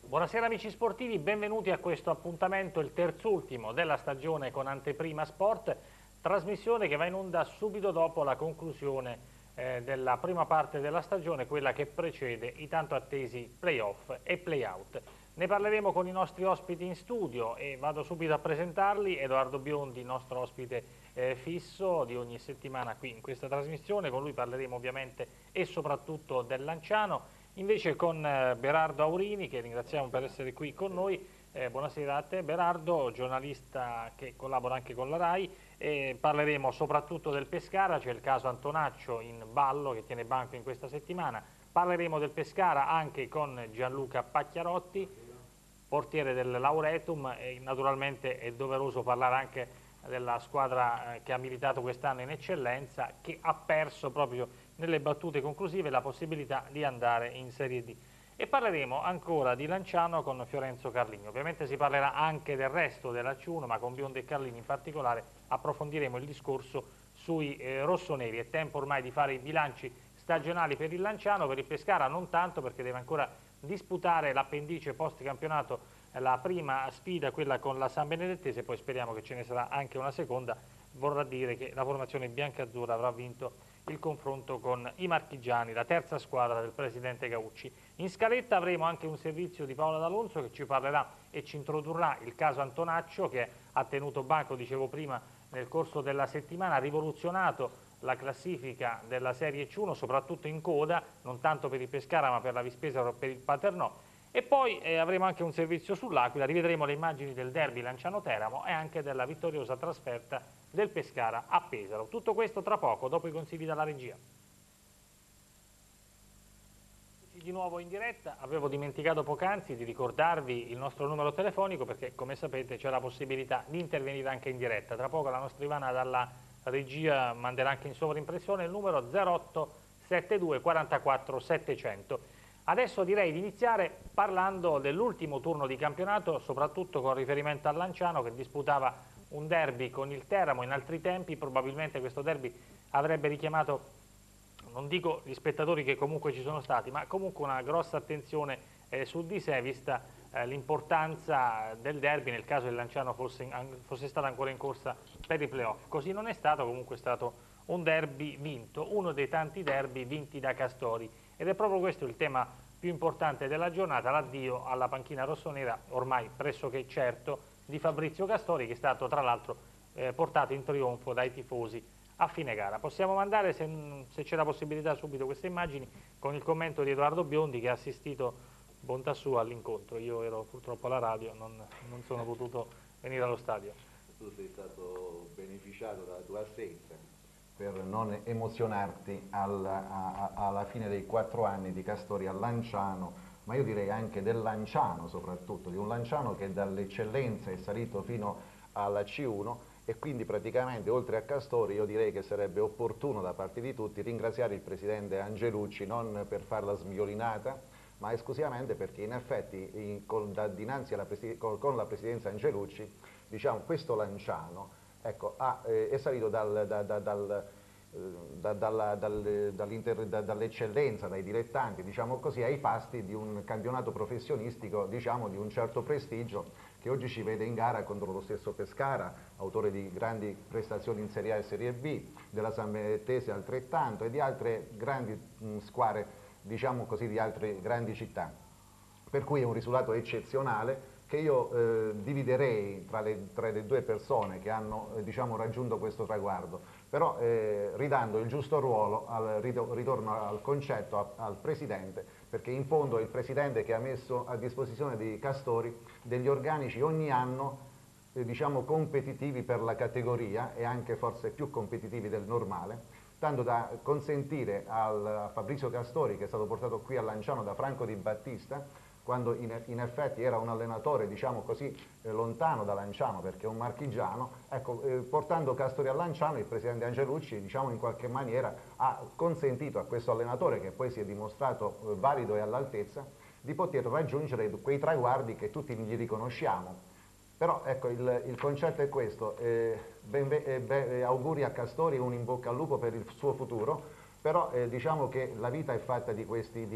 Buonasera amici sportivi, benvenuti a questo appuntamento, il terzultimo della stagione con Anteprima Sport, trasmissione che va in onda subito dopo la conclusione della prima parte della stagione, quella che precede i tanto attesi play-off e play-out. Ne parleremo con i nostri ospiti in studio e vado subito a presentarli. Edoardo Biondi, nostro ospite fisso di ogni settimana qui in questa trasmissione, con lui parleremo ovviamente e soprattutto del Lanciano. Invece con Berardo Aurini, che ringraziamo per essere qui con noi. Buonasera a te Berardo, giornalista che collabora anche con la RAI. Parleremo soprattutto del Pescara, c'è il caso Antonaccio in ballo che tiene banco in questa settimana. Parleremo del Pescara anche con Gianluca Pacchiarotti, portiere del Lauretum, e naturalmente è doveroso parlare anche della squadra che ha militato quest'anno in eccellenza, che ha perso proprio nelle battute conclusive la possibilità di andare in Serie D. E parleremo ancora di Lanciano con Fiorenzo Carlini. Ovviamente si parlerà anche del resto della C1, ma con Biondi e Carlini in particolare approfondiremo il discorso sui rossoneri. È tempo ormai di fare i bilanci stagionali per il Lanciano, per il Pescara non tanto, perché deve ancora disputare l'appendice post campionato, la prima sfida, quella con la San Benedettese, poi speriamo che ce ne sarà anche una seconda. Vorrà dire che la formazione biancazzurra avrà vinto il confronto con i marchigiani, la terza squadra del presidente Gaucci. In scaletta avremo anche un servizio di Paola D'Alonso che ci parlerà e ci introdurrà il caso Antonaccio, che ha tenuto banco, dicevo prima, nel corso della settimana, ha rivoluzionato la classifica della Serie C1, soprattutto in coda, non tanto per il Pescara ma per la Vispesa o per il Paternò. E poi avremo anche un servizio sull'Aquila, rivedremo le immagini del derby Lanciano-Teramo e anche della vittoriosa trasferta del Pescara a Pesaro. Tutto questo tra poco, dopo i consigli dalla regia. Di nuovo in diretta, avevo dimenticato poc'anzi di ricordarvi il nostro numero telefonico, perché come sapete c'è la possibilità di intervenire anche in diretta. Tra poco la nostra Ivana dalla regia manderà anche in sovraimpressione il numero 08 72 44 700. Adesso direi di iniziare parlando dell'ultimo turno di campionato, soprattutto con riferimento al Lanciano, che disputava un derby con il Teramo. In altri tempi probabilmente questo derby avrebbe richiamato, non dico gli spettatori che comunque ci sono stati, ma comunque una grossa attenzione su di sé, vista l'importanza del derby nel caso il Lanciano fosse stato ancora in corsa per i playoff. Così non è stato, comunque è stato un derby vinto, uno dei tanti derby vinti da Castori, ed è proprio questo il tema più importante della giornata, l'addio alla panchina rossonera ormai pressoché certo di Fabrizio Castori, che è stato tra l'altro portato in trionfo dai tifosi a fine gara. Possiamo mandare, se c'è la possibilità, subito queste immagini con il commento di Edoardo Biondi, che ha assistito, bontà sua, all'incontro. Io ero purtroppo alla radio, non sono potuto venire allo stadio. Tu sei stato beneficiato dalla tua assenza per non emozionarti alla fine dei 4 anni di Castori al Lanciano, ma io direi anche del Lanciano soprattutto, di un Lanciano che dall'eccellenza è salito fino alla C1, e quindi praticamente oltre a Castori io direi che sarebbe opportuno da parte di tutti ringraziare il presidente Angelucci, non per farla sviolinata, ma esclusivamente perché in effetti con la presidenza Angelucci, diciamo, questo Lanciano, ecco, è salito dall'eccellenza, dai dilettanti, diciamo così, ai pasti di un campionato professionistico, diciamo, di un certo prestigio, che oggi ci vede in gara contro lo stesso Pescara, autore di grandi prestazioni in Serie A e Serie B, della San Benedettese altrettanto, e di altre grandi squadre, diciamo così, di altre grandi città. Per cui è un risultato eccezionale che io dividerei tra le due persone che hanno diciamo, raggiunto questo traguardo, però ridando il giusto ruolo, ritorno al concetto, al Presidente, perché in fondo è il Presidente che ha messo a disposizione di Castori degli organici ogni anno diciamo, competitivi per la categoria, e anche forse più competitivi del normale, tanto da consentire a Fabrizio Castori, che è stato portato qui a Lanciano da Franco Di Battista, quando in effetti era un allenatore, diciamo così, lontano da Lanciano, perché è un marchigiano, ecco, portando Castori a Lanciano, il presidente Angelucci, diciamo, in qualche maniera ha consentito a questo allenatore, che poi si è dimostrato valido e all'altezza, di poter raggiungere quei traguardi che tutti gli riconosciamo. Però ecco, il concetto è questo, auguri a Castori, un in bocca al lupo per il suo futuro, però diciamo che la vita è fatta di queste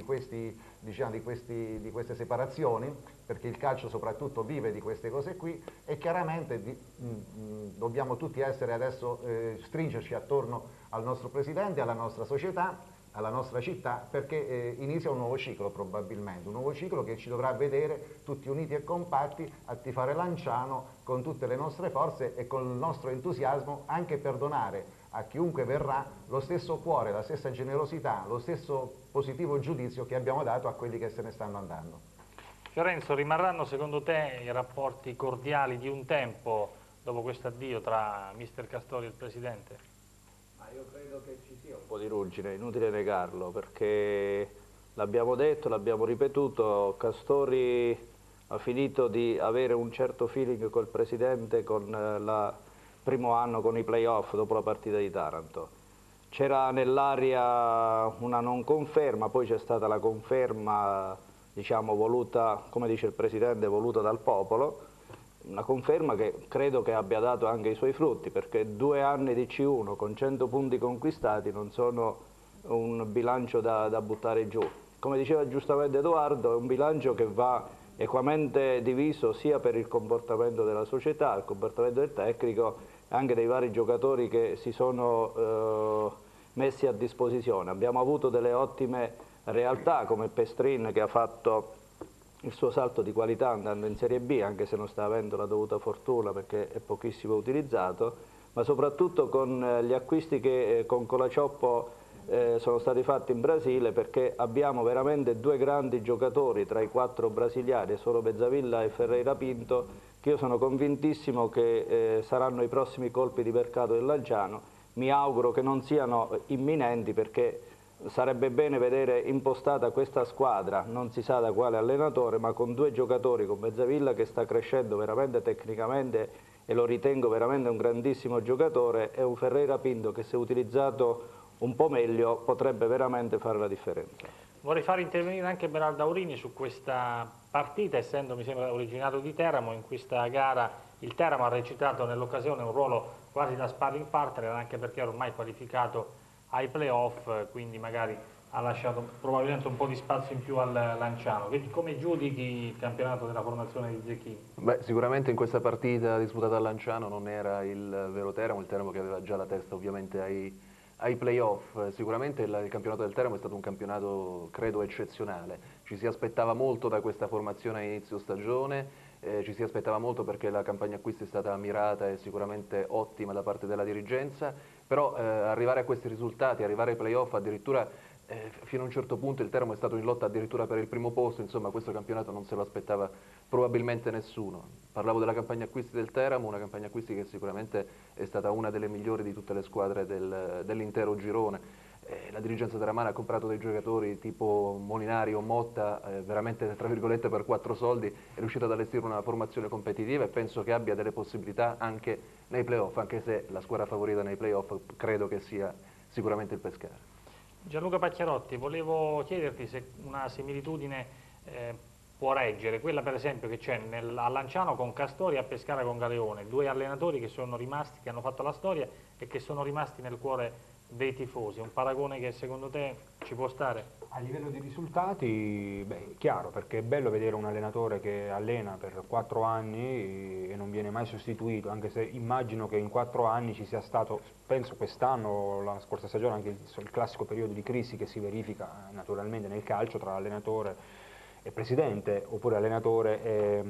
separazioni, perché il calcio soprattutto vive di queste cose qui, e chiaramente dobbiamo tutti essere adesso, stringerci attorno al nostro presidente, alla nostra società, alla nostra città, perché inizia un nuovo ciclo probabilmente, un nuovo ciclo che ci dovrà vedere tutti uniti e compatti a tifare Lanciano con tutte le nostre forze e con il nostro entusiasmo, anche per donare a chiunque verrà lo stesso cuore, la stessa generosità, lo stesso positivo giudizio che abbiamo dato a quelli che se ne stanno andando. Fiorenzo, rimarranno secondo te i rapporti cordiali di un tempo dopo questo addio tra mister Castori e il presidente? Io credo che ci sia un po' di ruggine, è inutile negarlo, perché l'abbiamo detto, l'abbiamo ripetuto, Castori ha finito di avere un certo feeling col presidente con il primo anno, con i playoff dopo la partita di Taranto. C'era nell'aria una non conferma, poi c'è stata la conferma, diciamo, voluta, come dice il presidente, voluta dal popolo. Una conferma che credo che abbia dato anche i suoi frutti, perché 2 anni di C1 con 100 punti conquistati non sono un bilancio da buttare giù. Come diceva giustamente Edoardo, è un bilancio che va equamente diviso sia per il comportamento della società, il comportamento del tecnico e anche dei vari giocatori che si sono messi a disposizione. Abbiamo avuto delle ottime realtà come Pestrin, che ha fatto il suo salto di qualità andando in Serie B, anche se non sta avendo la dovuta fortuna perché è pochissimo utilizzato, ma soprattutto con gli acquisti che con Colacioppo sono stati fatti in Brasile, perché abbiamo veramente 2 grandi giocatori tra i 4 brasiliani, solo Bezzavilla e Ferreira Pinto, che io sono convintissimo che saranno i prossimi colpi di mercato del Lanciano. Mi auguro che non siano imminenti, perché sarebbe bene vedere impostata questa squadra, non si sa da quale allenatore, ma con 2 giocatori, con Bezzavilla che sta crescendo veramente tecnicamente e lo ritengo veramente un grandissimo giocatore, e un Ferreira Pinto che, se utilizzato un po' meglio, potrebbe veramente fare la differenza. Vorrei far intervenire anche Berardo Aurini su questa partita, essendo, mi sembra, originario di Teramo. In questa gara il Teramo ha recitato nell'occasione un ruolo quasi da sparring partner, anche perché era ormai qualificato ai playoff, quindi magari ha lasciato probabilmente un po' di spazio in più al Lanciano. Come giudichi il campionato della formazione di Zecchini? Beh, sicuramente in questa partita disputata a Lanciano non era il vero Teramo, il Teramo che aveva già la testa ovviamente ai playoff. Sicuramente il campionato del Teramo è stato un campionato, credo, eccezionale. Ci si aspettava molto da questa formazione a inizio stagione, ci si aspettava molto perché la campagna acquisti è stata mirata e sicuramente ottima da parte della dirigenza, però arrivare a questi risultati, arrivare ai playoff addirittura fino a un certo punto il Teramo è stato in lotta addirittura per il primo posto, insomma questo campionato non se lo aspettava probabilmente nessuno. Parlavo della campagna acquisti del Teramo, una campagna acquisti che sicuramente è stata una delle migliori di tutte le squadre dell'intero girone. La dirigenza teramana ha comprato dei giocatori tipo Molinari o Motta, veramente tra virgolette per 4 soldi, è riuscita ad allestire una formazione competitiva e penso che abbia delle possibilità anche nei playoff, anche se la squadra favorita nei playoff credo che sia sicuramente il Pescara. Gianluca Pacchiarotti, volevo chiederti se una similitudine può reggere, quella per esempio che c'è a Lanciano con Castori e a Pescara con Galeone, 2 allenatori che sono rimasti, che hanno fatto la storia e che sono rimasti nel cuore dei tifosi. Un paragone che secondo te ci può stare? A livello di risultati, beh, chiaro, perché è bello vedere un allenatore che allena per 4 anni e non viene mai sostituito, anche se immagino che in 4 anni ci sia stato, penso quest'anno, la scorsa stagione, anche il classico periodo di crisi che si verifica naturalmente nel calcio tra allenatore e presidente, oppure allenatore e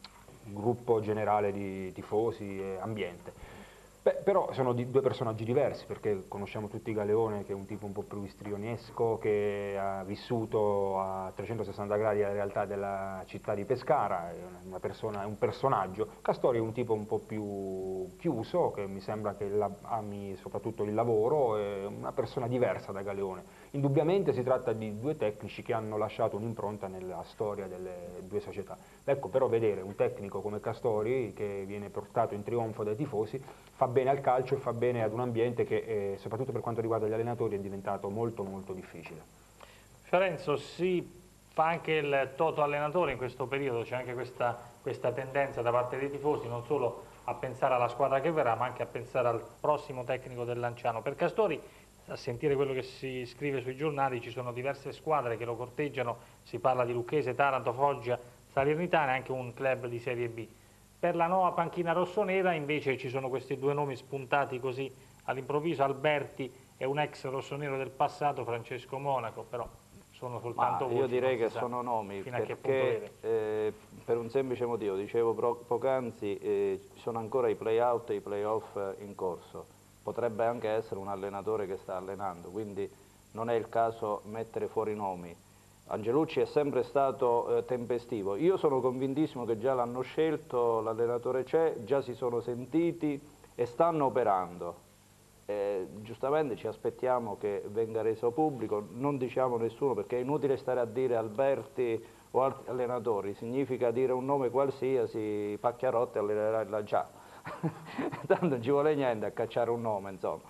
gruppo generale di tifosi e ambiente. Beh, però sono 2 personaggi diversi, perché conosciamo tutti Galeone, che è un tipo un po' più istrionesco, che ha vissuto a 360 gradi la realtà della città di Pescara, è un personaggio. Castori è un tipo un po' più chiuso, che mi sembra che ami soprattutto il lavoro, è una persona diversa da Galeone. Indubbiamente si tratta di 2 tecnici che hanno lasciato un'impronta nella storia delle 2 società. Ecco, però vedere un tecnico come Castori, che viene portato in trionfo dai tifosi, fa bene al calcio e fa bene ad un ambiente che, soprattutto per quanto riguarda gli allenatori, è diventato molto molto difficile. Fiorenzo, si fa anche il toto allenatore in questo periodo, c'è anche questa tendenza da parte dei tifosi non solo a pensare alla squadra che verrà, ma anche a pensare al prossimo tecnico del Lanciano. Per Castori a sentire quello che si scrive sui giornali ci sono diverse squadre che lo corteggiano, si parla di Lucchese, Taranto, Foggia, Salernitana e anche un club di Serie B. Per la nuova panchina rossonera invece ci sono questi due nomi spuntati così all'improvviso, Alberti e un ex rossonero del passato, Francesco Monaco, però sono soltanto voci. Io direi che sono nomi perché per un semplice motivo, dicevo poc'anzi, ci sono ancora i play-out e i play-off in corso. Potrebbe anche essere un allenatore che sta allenando, quindi non è il caso mettere fuori nomi. Angelucci è sempre stato tempestivo. Io sono convintissimo che già l'hanno scelto, l'allenatore c'è, già si sono sentiti e stanno operando. Giustamente ci aspettiamo che venga reso pubblico, non diciamo nessuno perché è inutile stare a dire Alberti o altri allenatori, significa dire un nome qualsiasi, Pacchiarotti allenerà il Lanciano. Tanto non ci vuole niente a cacciare un nome, insomma.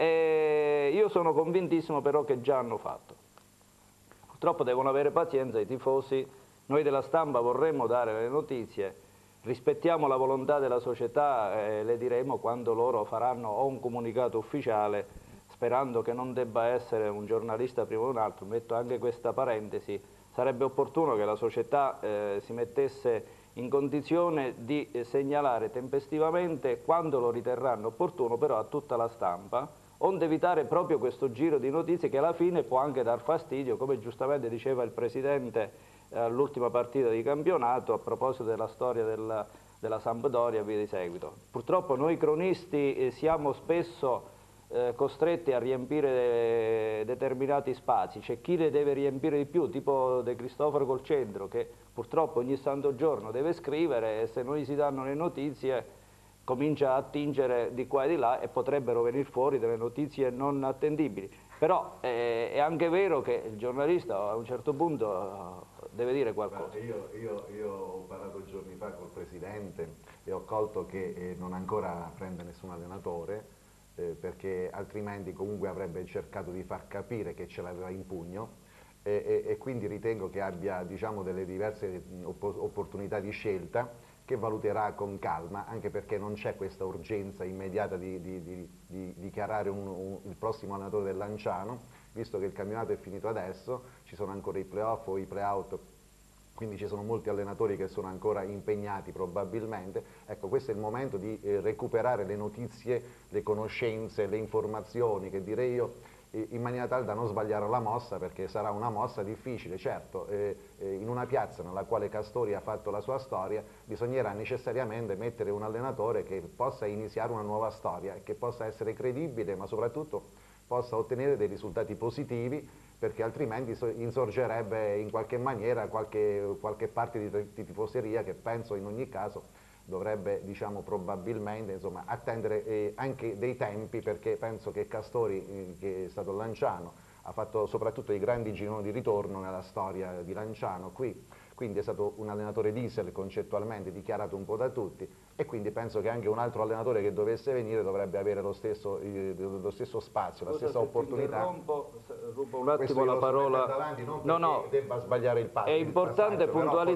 Io sono convintissimo però che già hanno fatto. Purtroppo devono avere pazienza i tifosi, noi della stampa vorremmo dare le notizie, rispettiamo la volontà della società e le diremo quando loro faranno o un comunicato ufficiale, sperando che non debba essere un giornalista prima di un altro, metto anche questa parentesi, sarebbe opportuno che la società si mettesse in condizione di segnalare tempestivamente quando lo riterranno opportuno però a tutta la stampa, onde evitare proprio questo giro di notizie che alla fine può anche dar fastidio, come giustamente diceva il Presidente all'ultima partita di campionato a proposito della storia della Sampdoria e via di seguito. Purtroppo noi cronisti siamo spesso costretti a riempire determinati spazi, c'è chi ne deve riempire di più, tipo De Cristofaro col centro, che purtroppo ogni santo giorno deve scrivere e se non gli si danno le notizie comincia a attingere di qua e di là e potrebbero venire fuori delle notizie non attendibili. Però è anche vero che il giornalista a un certo punto deve dire qualcosa. Io ho parlato giorni fa col Presidente e ho colto che non ancora prende nessun allenatore, perché altrimenti comunque avrebbe cercato di far capire che ce l'aveva in pugno e quindi ritengo che abbia, diciamo, delle diverse opportunità di scelta che valuterà con calma, anche perché non c'è questa urgenza immediata di dichiarare il prossimo allenatore del Lanciano, visto che il campionato è finito adesso, ci sono ancora i play-off o i play-out, quindi ci sono molti allenatori che sono ancora impegnati probabilmente. Ecco, questo è il momento di recuperare le notizie, le conoscenze, le informazioni, che direi io, in maniera tale da non sbagliare la mossa, perché sarà una mossa difficile. Certo, in una piazza nella quale Castori ha fatto la sua storia bisognerà necessariamente mettere un allenatore che possa iniziare una nuova storia e che possa essere credibile, ma soprattutto possa ottenere dei risultati positivi, perché altrimenti insorgerebbe in qualche maniera qualche parte di tifoseria che penso in ogni caso dovrebbe, diciamo, probabilmente, insomma, attendere anche dei tempi, perché penso che Castori, che è stato Lanciano, ha fatto soprattutto i grandi gironi di ritorno nella storia di Lanciano qui, quindi è stato un allenatore diesel concettualmente, dichiarato un po' da tutti, e quindi penso che anche un altro allenatore che dovesse venire dovrebbe avere lo stesso spazio, la stessa opportunità. Rubo un attimo la parola. Davanti, non debba sbagliare il passo. È importante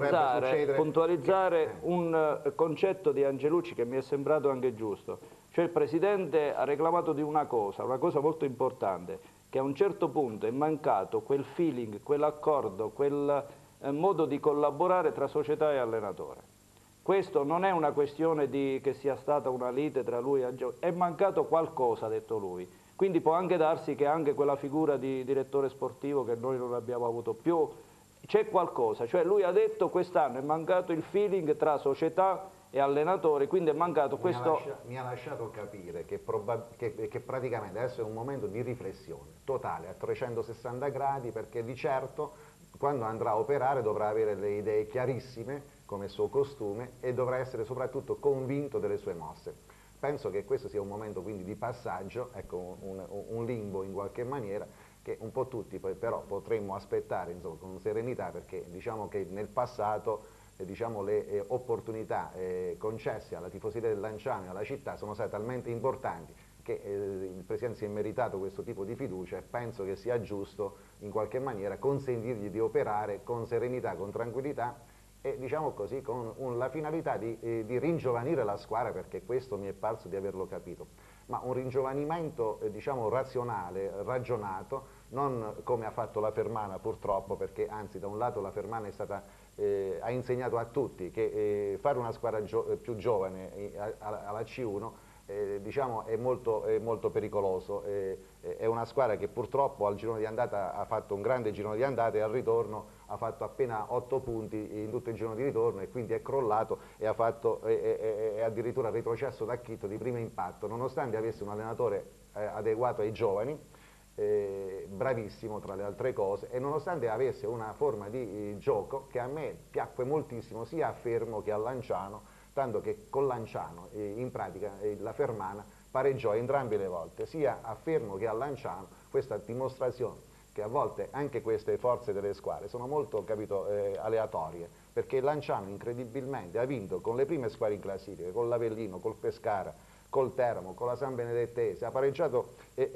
puntualizzare un concetto di Angelucci che mi è sembrato anche giusto. Cioè il Presidente ha reclamato di una cosa molto importante, che a un certo punto è mancato quel feeling, quell'accordo, quel modo di collaborare tra società e allenatore. Questo non è una questione che sia stata una lite tra lui e Angelucci, è mancato qualcosa, ha detto lui. Quindi può anche darsi che anche quella figura di direttore sportivo che noi non abbiamo avuto più, c'è qualcosa, cioè lui ha detto quest'anno è mancato il feeling tra società e allenatori, quindi è mancato questo... Mi ha lasciato capire che praticamente adesso è un momento di riflessione totale, a 360 gradi, perché di certo quando andrà a operare dovrà avere le idee chiarissime, come suo costume, e dovrà essere soprattutto convinto delle sue mosse. Penso che questo sia un momento quindi di passaggio, ecco, un limbo in qualche maniera, che un po' tutti però potremmo aspettare, insomma, con serenità, perché diciamo che nel passato diciamo, le opportunità concesse alla tifoseria del Lanciano e alla città sono state talmente importanti che il Presidente si è meritato questo tipo di fiducia, e penso che sia giusto in qualche maniera consentirgli di operare con serenità, con tranquillità, e diciamo così con la finalità di ringiovanire la squadra, perché questo mi è parso di averlo capito. ma un ringiovanimento diciamo razionale, ragionato, non come ha fatto la Fermana purtroppo, perché anzi da un lato la Fermana è stata, ha insegnato a tutti che fare una squadra più giovane alla C1 diciamo è molto pericoloso, è una squadra che purtroppo al girone di andata ha fatto un grande girone di andata e al ritorno ha fatto appena 8 punti in tutto il girone di ritorno e quindi è crollato e ha fatto è addirittura retrocesso da Quito di primo impatto, nonostante avesse un allenatore adeguato ai giovani, bravissimo tra le altre cose, e nonostante avesse una forma di gioco che a me piacque moltissimo sia a Fermo che a Lanciano, tanto che con Lanciano in pratica la Fermana pareggiò entrambe le volte, sia a Fermo che a Lanciano, questa dimostrazione che a volte anche queste forze delle squadre sono molto, capito, aleatorie, perché Lanciano incredibilmente ha vinto con le prime squadre in classifica, con l'Avellino, col Pescara, col Teramo, con la San Benedettese, ha pareggiato,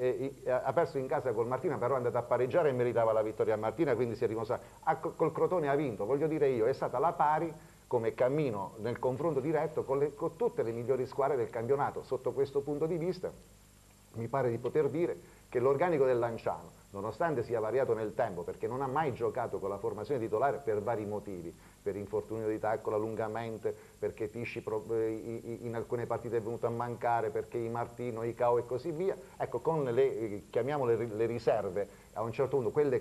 ha perso in casa col Martina, però è andato a pareggiare e meritava la vittoria a Martina, quindi si è dimostrato, col Crotone ha vinto, voglio dire io, è stata la pari come cammino nel confronto diretto con tutte le migliori squadre del campionato. Sotto questo punto di vista mi pare di poter dire che l'organico del Lanciano, nonostante sia variato nel tempo, perché non ha mai giocato con la formazione titolare per vari motivi, per infortunio di tackle, allungamente, perché Tisci in alcune partite è venuto a mancare, perché i Martino, i Cao e così via, ecco, con chiamiamole le riserve, a un certo punto, quelle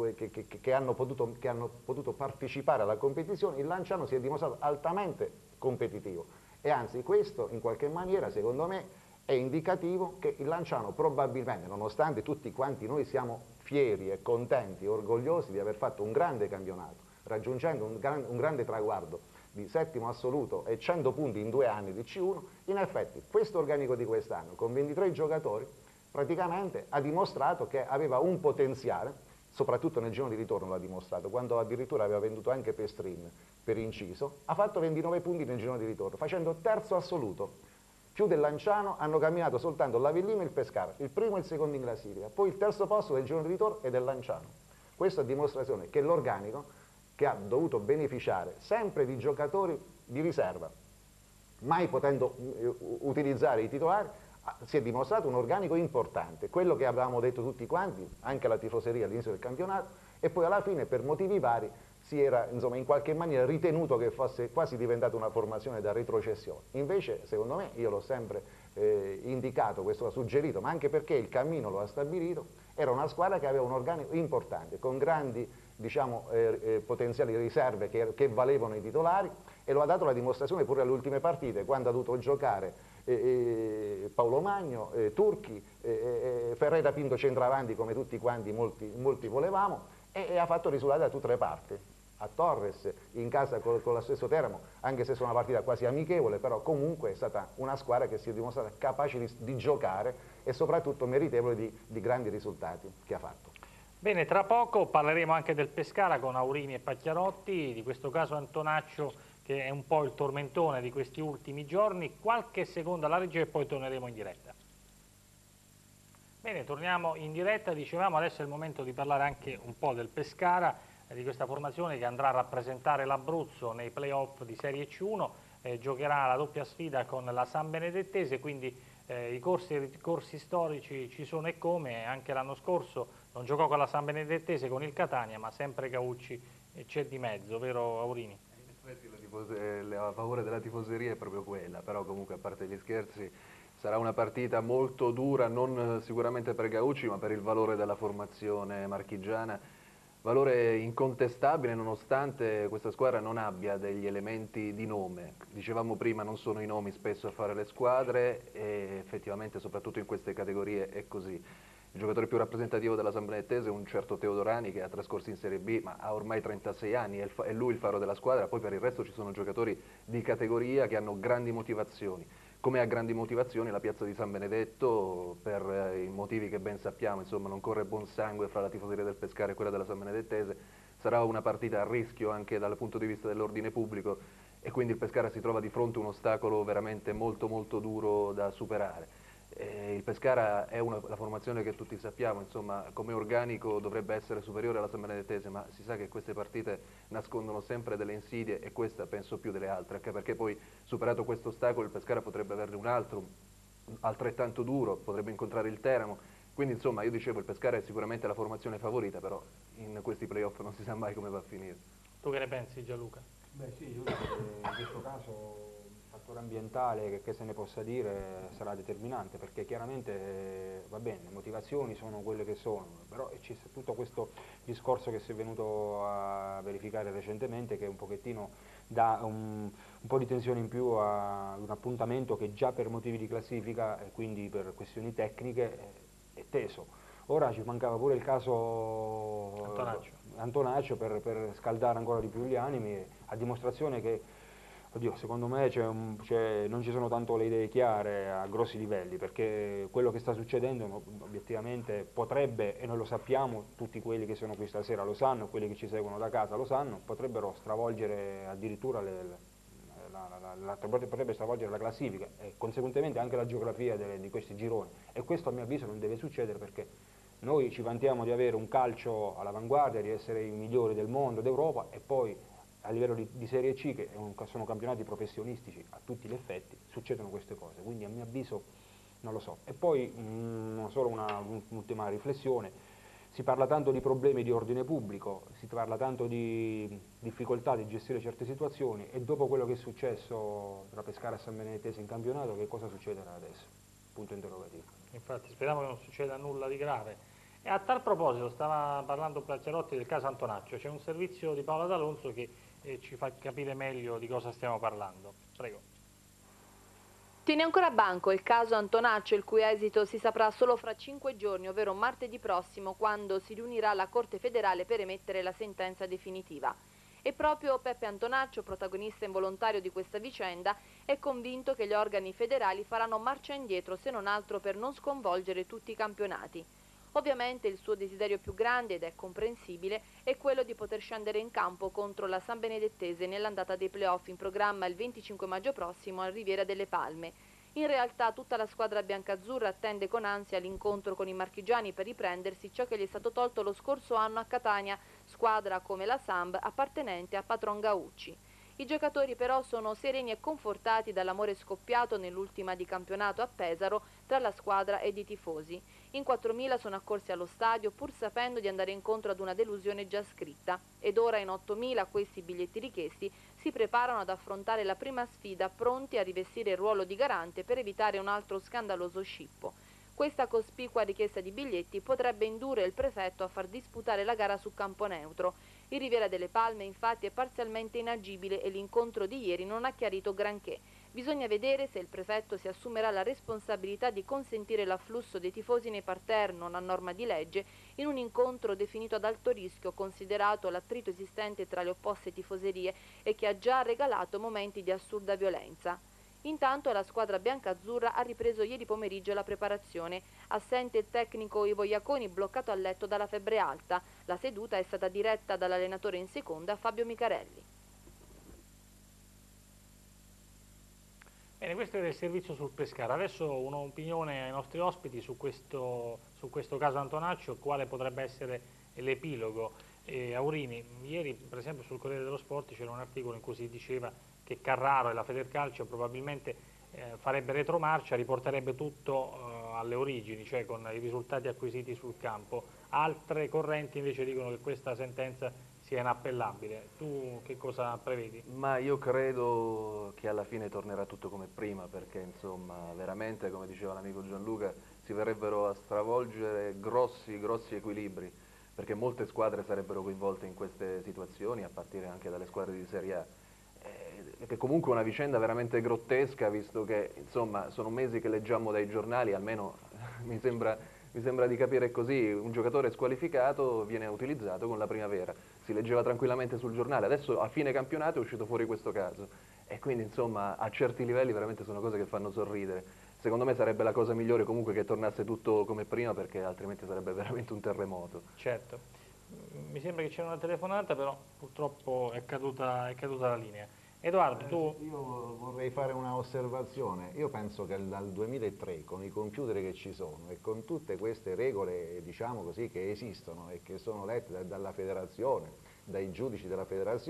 che hanno potuto partecipare alla competizione, il Lanciano si è dimostrato altamente competitivo e anzi questo in qualche maniera, secondo me, è indicativo che il Lanciano probabilmente, nonostante tutti quanti noi siamo fieri e contenti, orgogliosi di aver fatto un grande campionato, raggiungendo un grande traguardo di settimo assoluto e 100 punti in 2 anni di C1, in effetti questo organico di quest'anno, con 23 giocatori, praticamente ha dimostrato che aveva un potenziale, soprattutto nel girone di ritorno l'ha dimostrato, quando addirittura aveva venduto anche Pestrin per inciso, ha fatto 29 punti nel girone di ritorno, facendo terzo assoluto. Più del Lanciano hanno camminato soltanto l'Avellino e il Pescara, il primo e il secondo in classifica, poi il terzo posto del girone di ritorno è del Lanciano. Questa è dimostrazione che l'organico, che ha dovuto beneficiare sempre di giocatori di riserva, mai potendo utilizzare i titolari, si è dimostrato un organico importante, quello che avevamo detto tutti quanti, anche la tifoseria all'inizio del campionato, e poi alla fine per motivi vari si era insomma in qualche maniera ritenuto che fosse quasi diventata una formazione da retrocessione. Invece secondo me, io l'ho sempre indicato, questo l'ho suggerito, ma anche perché il cammino lo ha stabilito, era una squadra che aveva un organico importante, con grandi diciamo, potenziali riserve che valevano i titolari, e lo ha dato la dimostrazione pure alle ultime partite, quando ha dovuto giocare Paolo Magno, Turchi, Ferreira Pinto centravanti come tutti quanti molti volevamo, e ha fatto risultati da tutte le parti. A Torres, in casa con lo stesso Teramo, anche se è una partita quasi amichevole, però comunque è stata una squadra che si è dimostrata capace di giocare e soprattutto meritevole di grandi risultati che ha fatto. Bene, tra poco parleremo anche del Pescara con Aurini e Pacchiarotti, di questo caso Antonaccio che è un po' il tormentone di questi ultimi giorni. Qualche secondo alla regia e poi torneremo in diretta. Bene, torniamo in diretta, dicevamo adesso è il momento di parlare anche un po' del Pescara, di questa formazione che andrà a rappresentare l'Abruzzo nei playoff di Serie C1, giocherà la doppia sfida con la San Benedettese, quindi i corsi storici ci sono e come, anche l'anno scorso non giocò con la San Benedettese, con il Catania, ma sempre Caucci c'è di mezzo, vero Aurini? In effetti la paura della tifoseria è proprio quella, però comunque a parte gli scherzi sarà una partita molto dura, non sicuramente per Gaucci, ma per il valore della formazione marchigiana. Valore incontestabile nonostante questa squadra non abbia degli elementi di nome. Dicevamo prima, non sono i nomi spesso a fare le squadre e effettivamente soprattutto in queste categorie è così. Il giocatore più rappresentativo della San Benedettese è un certo Teodorani che ha trascorso in Serie B, ma ha ormai 36 anni, è lui il faro della squadra, poi per il resto ci sono giocatori di categoria che hanno grandi motivazioni. Come ha grandi motivazioni la piazza di San Benedetto, per i motivi che ben sappiamo, insomma non corre buon sangue fra la tifoseria del Pescara e quella della San Benedettese, sarà una partita a rischio anche dal punto di vista dell'ordine pubblico e quindi il Pescara si trova di fronte a un ostacolo veramente molto duro da superare. Il Pescara è la formazione che tutti sappiamo, insomma, come organico dovrebbe essere superiore alla San Benedettese, ma si sa che queste partite nascondono sempre delle insidie e questa penso più delle altre, anche perché poi superato questo ostacolo il Pescara potrebbe averne un altro altrettanto duro, potrebbe incontrare il Teramo, quindi insomma io dicevo il Pescara è sicuramente la formazione favorita, però in questi playoff non si sa mai come va a finire. Tu che ne pensi, Gianluca? Beh sì, io credo che in questo caso il fattore ambientale, che se ne possa dire, sarà determinante, perché chiaramente va bene, le motivazioni sono quelle che sono, però c'è tutto questo discorso che si è venuto a verificare recentemente, che un pochettino dà un po' di tensione in più a un appuntamento che già per motivi di classifica e quindi per questioni tecniche è teso. Ora ci mancava pure il caso Antonaccio per scaldare ancora di più gli animi, a dimostrazione che, oddio, secondo me non ci sono tanto le idee chiare a grossi livelli, perché quello che sta succedendo obiettivamente potrebbe, e noi lo sappiamo, tutti quelli che sono qui stasera lo sanno, quelli che ci seguono da casa lo sanno, potrebbero stravolgere addirittura potrebbe stravolgere la classifica e conseguentemente anche la geografia di questi gironi, e questo a mio avviso non deve succedere, perché noi ci vantiamo di avere un calcio all'avanguardia, di essere i migliori del mondo, d'Europa, e poi a livello di Serie C, che sono campionati professionistici a tutti gli effetti, succedono queste cose, quindi a mio avviso non lo so. E poi solo un'ultima riflessione, si parla tanto di problemi di ordine pubblico, si parla tanto di difficoltà di gestire certe situazioni, e dopo quello che è successo tra Pescara e San Benedettese in campionato, che cosa succederà adesso? Punto interrogativo. Infatti speriamo che non succeda nulla di grave. E a tal proposito, stava parlando Placcerotti del caso Antonaccio, c'è un servizio di Paola D'Alonso che ci fa capire meglio di cosa stiamo parlando. Prego. Tiene ancora banco il caso Antonaccio, il cui esito si saprà solo fra 5 giorni, ovvero martedì prossimo, quando si riunirà la Corte federale per emettere la sentenza definitiva. E proprio Peppe Antonaccio, protagonista involontario di questa vicenda, è convinto che gli organi federali faranno marcia indietro, se non altro per non sconvolgere tutti i campionati. Ovviamente il suo desiderio più grande, ed è comprensibile, è quello di poter scendere in campo contro la San Benedettese nell'andata dei playoff in programma il 25 maggio prossimo al Riviera delle Palme. In realtà tutta la squadra biancazzurra attende con ansia l'incontro con i marchigiani per riprendersi ciò che gli è stato tolto lo scorso anno a Catania, squadra come la Samb appartenente a Patron Gaucci. I giocatori però sono sereni e confortati dall'amore scoppiato nell'ultima di campionato a Pesaro tra la squadra ed i tifosi. In 4.000 sono accorsi allo stadio pur sapendo di andare incontro ad una delusione già scritta, ed ora in 8.000 questi biglietti richiesti si preparano ad affrontare la prima sfida, pronti a rivestire il ruolo di garante per evitare un altro scandaloso scippo. Questa cospicua richiesta di biglietti potrebbe indurre il prefetto a far disputare la gara su campo neutro. Il Riviera delle Palme infatti è parzialmente inagibile e l'incontro di ieri non ha chiarito granché. Bisogna vedere se il prefetto si assumerà la responsabilità di consentire l'afflusso dei tifosi nei parterre, non a norma di legge, in un incontro definito ad alto rischio, considerato l'attrito esistente tra le opposte tifoserie e che ha già regalato momenti di assurda violenza. Intanto la squadra biancazzurra ha ripreso ieri pomeriggio la preparazione. Assente il tecnico Ivo Iaconi, bloccato a letto dalla febbre alta. La seduta è stata diretta dall'allenatore in seconda Fabio Micarelli. Bene, questo era il servizio sul Pescara. Adesso un'opinione ai nostri ospiti su questo caso Antonaccio, quale potrebbe essere l'epilogo. Aurini, ieri per esempio sul Corriere dello Sport c'era un articolo in cui si diceva che Carraro e la Federcalcio probabilmente farebbe retromarcia, riporterebbe tutto alle origini, cioè con i risultati acquisiti sul campo. Altre correnti invece dicono che questa sentenza sia inappellabile. Tu che cosa prevedi? Ma io credo che alla fine tornerà tutto come prima, perché insomma veramente, come diceva l'amico Gianluca, si verrebbero a stravolgere grossi equilibri, perché molte squadre sarebbero coinvolte in queste situazioni, a partire anche dalle squadre di Serie A. Che comunque è una vicenda veramente grottesca, visto che insomma sono mesi che leggiamo dai giornali, almeno mi sembra di capire così, un giocatore squalificato viene utilizzato con la primavera, si leggeva tranquillamente sul giornale, adesso a fine campionato è uscito fuori questo caso, e quindi insomma a certi livelli veramente sono cose che fanno sorridere. Secondo me sarebbe la cosa migliore comunque che tornasse tutto come prima, perché altrimenti sarebbe veramente un terremoto. Certo. Mi sembra che c'era una telefonata, però purtroppo è caduta la linea. Edoardo, tu... Io vorrei fare una osservazione. Io penso che dal 2003, con i computer che ci sono e con tutte queste regole, diciamo così, che esistono e che sono lette dalla federazione, dai giudici della federazione,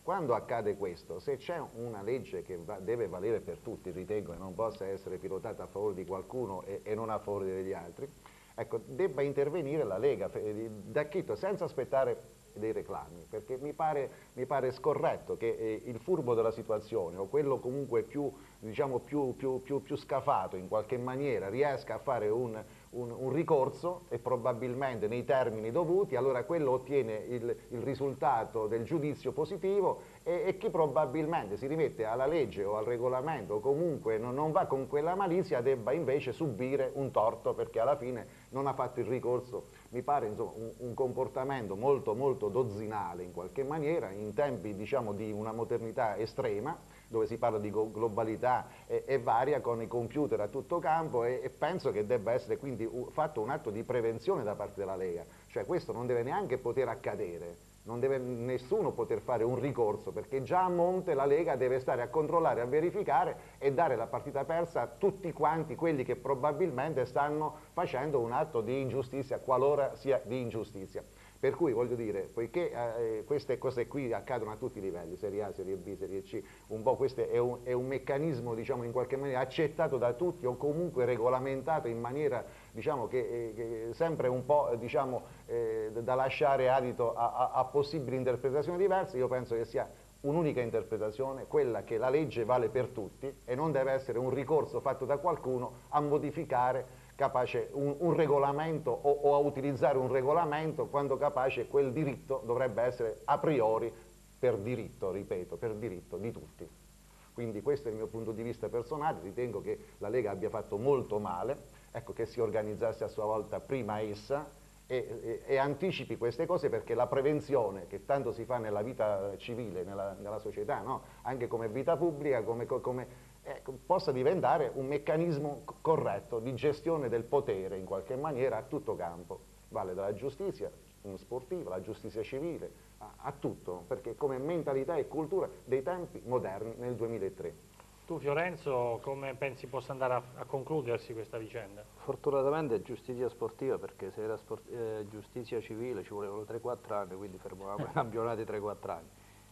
Quando accade questo, se c'è una legge che deve valere per tutti, ritengo che non possa essere pilotata a favore di qualcuno e non a favore degli altri, ecco, debba intervenire la Lega, D'Acchito, senza aspettare dei reclami, perché mi pare scorretto che il furbo della situazione o quello comunque più, diciamo, più scafato in qualche maniera riesca a fare un ricorso e probabilmente nei termini dovuti, allora quello ottiene il risultato del giudizio positivo e chi probabilmente si rimette alla legge o al regolamento o comunque non va con quella malizia debba invece subire un torto perché alla fine non ha fatto il ricorso. Mi pare insomma un comportamento molto dozzinale in qualche maniera in tempi, diciamo, di una modernità estrema, dove si parla di globalità e varia con i computer a tutto campo e penso che debba essere quindi fatto un atto di prevenzione da parte della Lega, cioè questo non deve neanche poter accadere, non deve nessuno poter fare un ricorso perché già a monte la Lega deve stare a controllare, a verificare e dare la partita persa a tutti quanti quelli che probabilmente stanno facendo un atto di ingiustizia, qualora sia di ingiustizia. Per cui voglio dire, poiché queste cose qui accadono a tutti i livelli, Serie A, Serie B, Serie C, un po' questo è un meccanismo, diciamo, in qualche maniera accettato da tutti o comunque regolamentato in maniera, diciamo, che sempre un po', diciamo, da lasciare adito a possibili interpretazioni diverse, io penso che sia un'unica interpretazione, quella che la legge vale per tutti e non deve essere un ricorso fatto da qualcuno a modificare capace un regolamento o a utilizzare un regolamento quando capace quel diritto dovrebbe essere a priori per diritto, ripeto, per diritto di tutti. Quindi questo è il mio punto di vista personale, ritengo che la Lega abbia fatto molto male, ecco, che si organizzasse a sua volta prima essa e anticipi queste cose perché la prevenzione che tanto si fa nella vita civile, nella società, no? Anche come vita pubblica, possa diventare un meccanismo corretto di gestione del potere in qualche maniera a tutto campo, vale dalla giustizia sportiva, la giustizia civile, a tutto, perché come mentalità e cultura dei tempi moderni nel 2003. Tu Fiorenzo, come pensi possa andare a concludersi questa vicenda? Fortunatamente è giustizia sportiva, perché se era giustizia civile ci volevano 3-4 anni, quindi fermavamo i campionati 3-4 anni.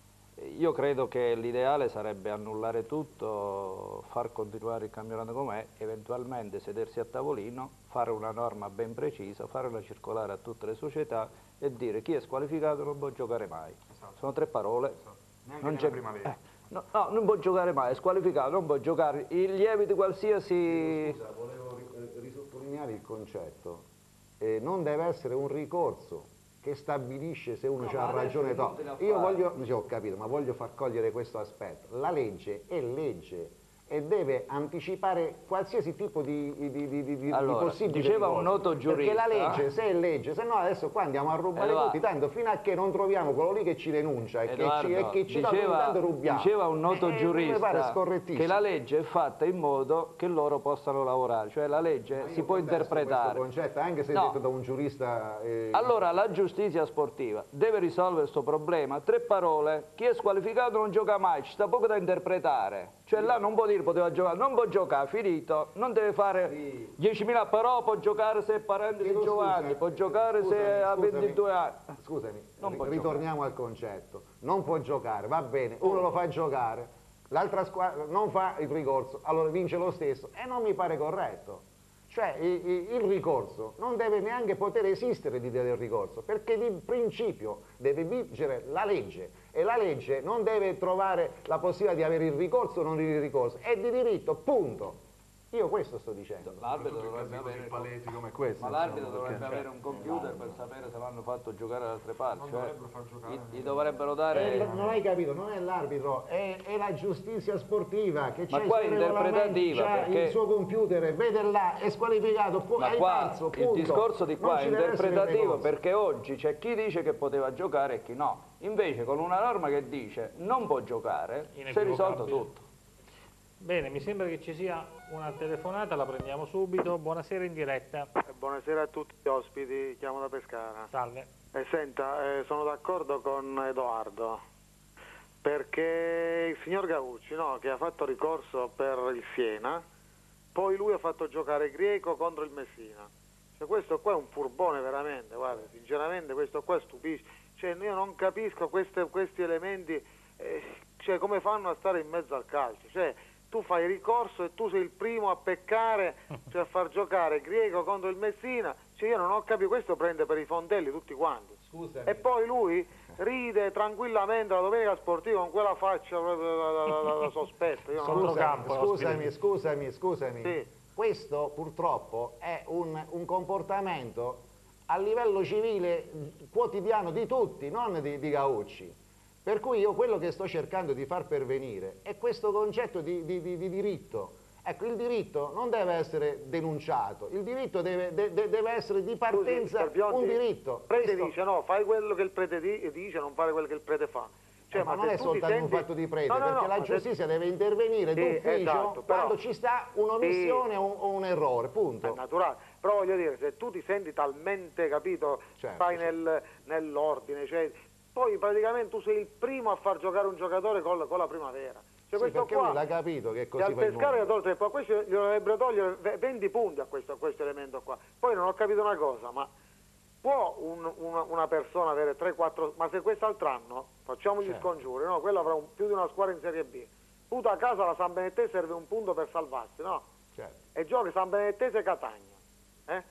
Io credo che l'ideale sarebbe annullare tutto, far continuare il campionato com'è, eventualmente sedersi a tavolino, fare una norma ben precisa, fare una circolare a tutte le società e dire chi è squalificato non può giocare mai. Esatto. Sono 3 parole. Esatto. Non c'è primavera. No, non può giocare mai, è squalificato, non può giocare, il lievito qualsiasi... Scusa, volevo risottolineare il concetto. Non deve essere un ricorso che stabilisce se uno ha ragione o no. Io voglio, ho capito, ma voglio far cogliere questo aspetto. La legge è legge e deve anticipare qualsiasi tipo di possibile diceva ricorso. un noto giurista, perché la legge, se è legge, se no adesso qua andiamo a rubare tutti, tanto fino a che non troviamo quello lì che ci denuncia e che ci dà, tanto rubiamo. Diceva un noto giurista che la legge è fatta in modo che loro possano lavorare, cioè la legge si può interpretare. Questo concetto, anche se detto da un giurista... Allora la giustizia sportiva deve risolvere questo problema, 3 parole, chi è squalificato non gioca mai, ci sta poco da interpretare, cioè là non può dire poteva giocare, non può giocare, finito, non deve fare 10.000, però può giocare se è parente di Giovanni, può giocare se ha 22 anni. Scusami, ritorniamo al concetto, non può giocare, va bene, uno lo fa giocare, l'altra squadra non fa il ricorso, allora vince lo stesso e non mi pare corretto. Cioè il ricorso non deve neanche poter esistere l'idea del ricorso, perché di principio deve vigere la legge e la legge non deve trovare la possibilità di avere il ricorso o non il ricorso, è di diritto, punto. Io questo sto dicendo. L'arbitro dovrebbe avere palesi come questo, ma l'arbitro dovrebbe avere un computer per sapere se l'hanno fatto giocare da altre parti. Cioè, gli dovrebbero dare... non hai capito, non è l'arbitro, è la giustizia sportiva che c'è il suo computer, vede là, è squalificato, ma qua il discorso di qua è interpretativo, perché oggi c'è chi dice che poteva giocare e chi no. Invece con una norma che dice non può giocare, si è risolto tutto. Bene, mi sembra che ci sia una telefonata, la prendiamo subito. Buonasera in diretta. Buonasera a tutti gli ospiti, chiamo da Pescara. Salve. Senta, sono d'accordo con Edoardo, perché il signor Gaucci, no, che ha fatto ricorso per il Siena, poi lui ha fatto giocare Grieco contro il Messina. Cioè, questo qua è un furbone veramente, guarda, sinceramente questo qua stupisce. Cioè, io non capisco questi elementi cioè come fanno a stare in mezzo al calcio? Cioè, tu fai ricorso e tu sei il primo a peccare, cioè a far giocare Grieco contro il Messina, cioè io non ho capito, questo prende per i fondelli tutti quanti. Scusami. E poi lui ride tranquillamente la domenica sportiva con quella faccia proprio da sospetto. Io non Scusami. Sì. Questo purtroppo è un comportamento a livello civile quotidiano di tutti, non di Gaucci. Per cui io quello che sto cercando di far pervenire è questo concetto di diritto. Ecco, il diritto non deve essere denunciato, il diritto deve essere di partenza. Scusi, un diritto. Il prete dice no, fai quello che il prete dice, non fare quello che il prete fa. Cioè, ma non è soltanto un fatto di prete, perché la giustizia deve intervenire d'ufficio esatto, quando ci sta un'omissione o un errore, punto. È naturale, però voglio dire, se tu ti senti talmente, capito, stai nell'ordine, cioè, poi praticamente tu sei il primo a far giocare un giocatore con la primavera. Cioè, sì, perché lui l'ha capito che così fa il mondo. Poi questo gli dovrebbero togliere 20 punti a questo elemento qua. Poi non ho capito una cosa, ma può una persona avere 3-4, ma se quest'altro anno facciamo gli scongiuri, no? Quello avrà più di una squadra in Serie B. Puta a casa la San Benedettese serve un punto per salvarsi, no? Certo. E gioca San Benedettese Catania.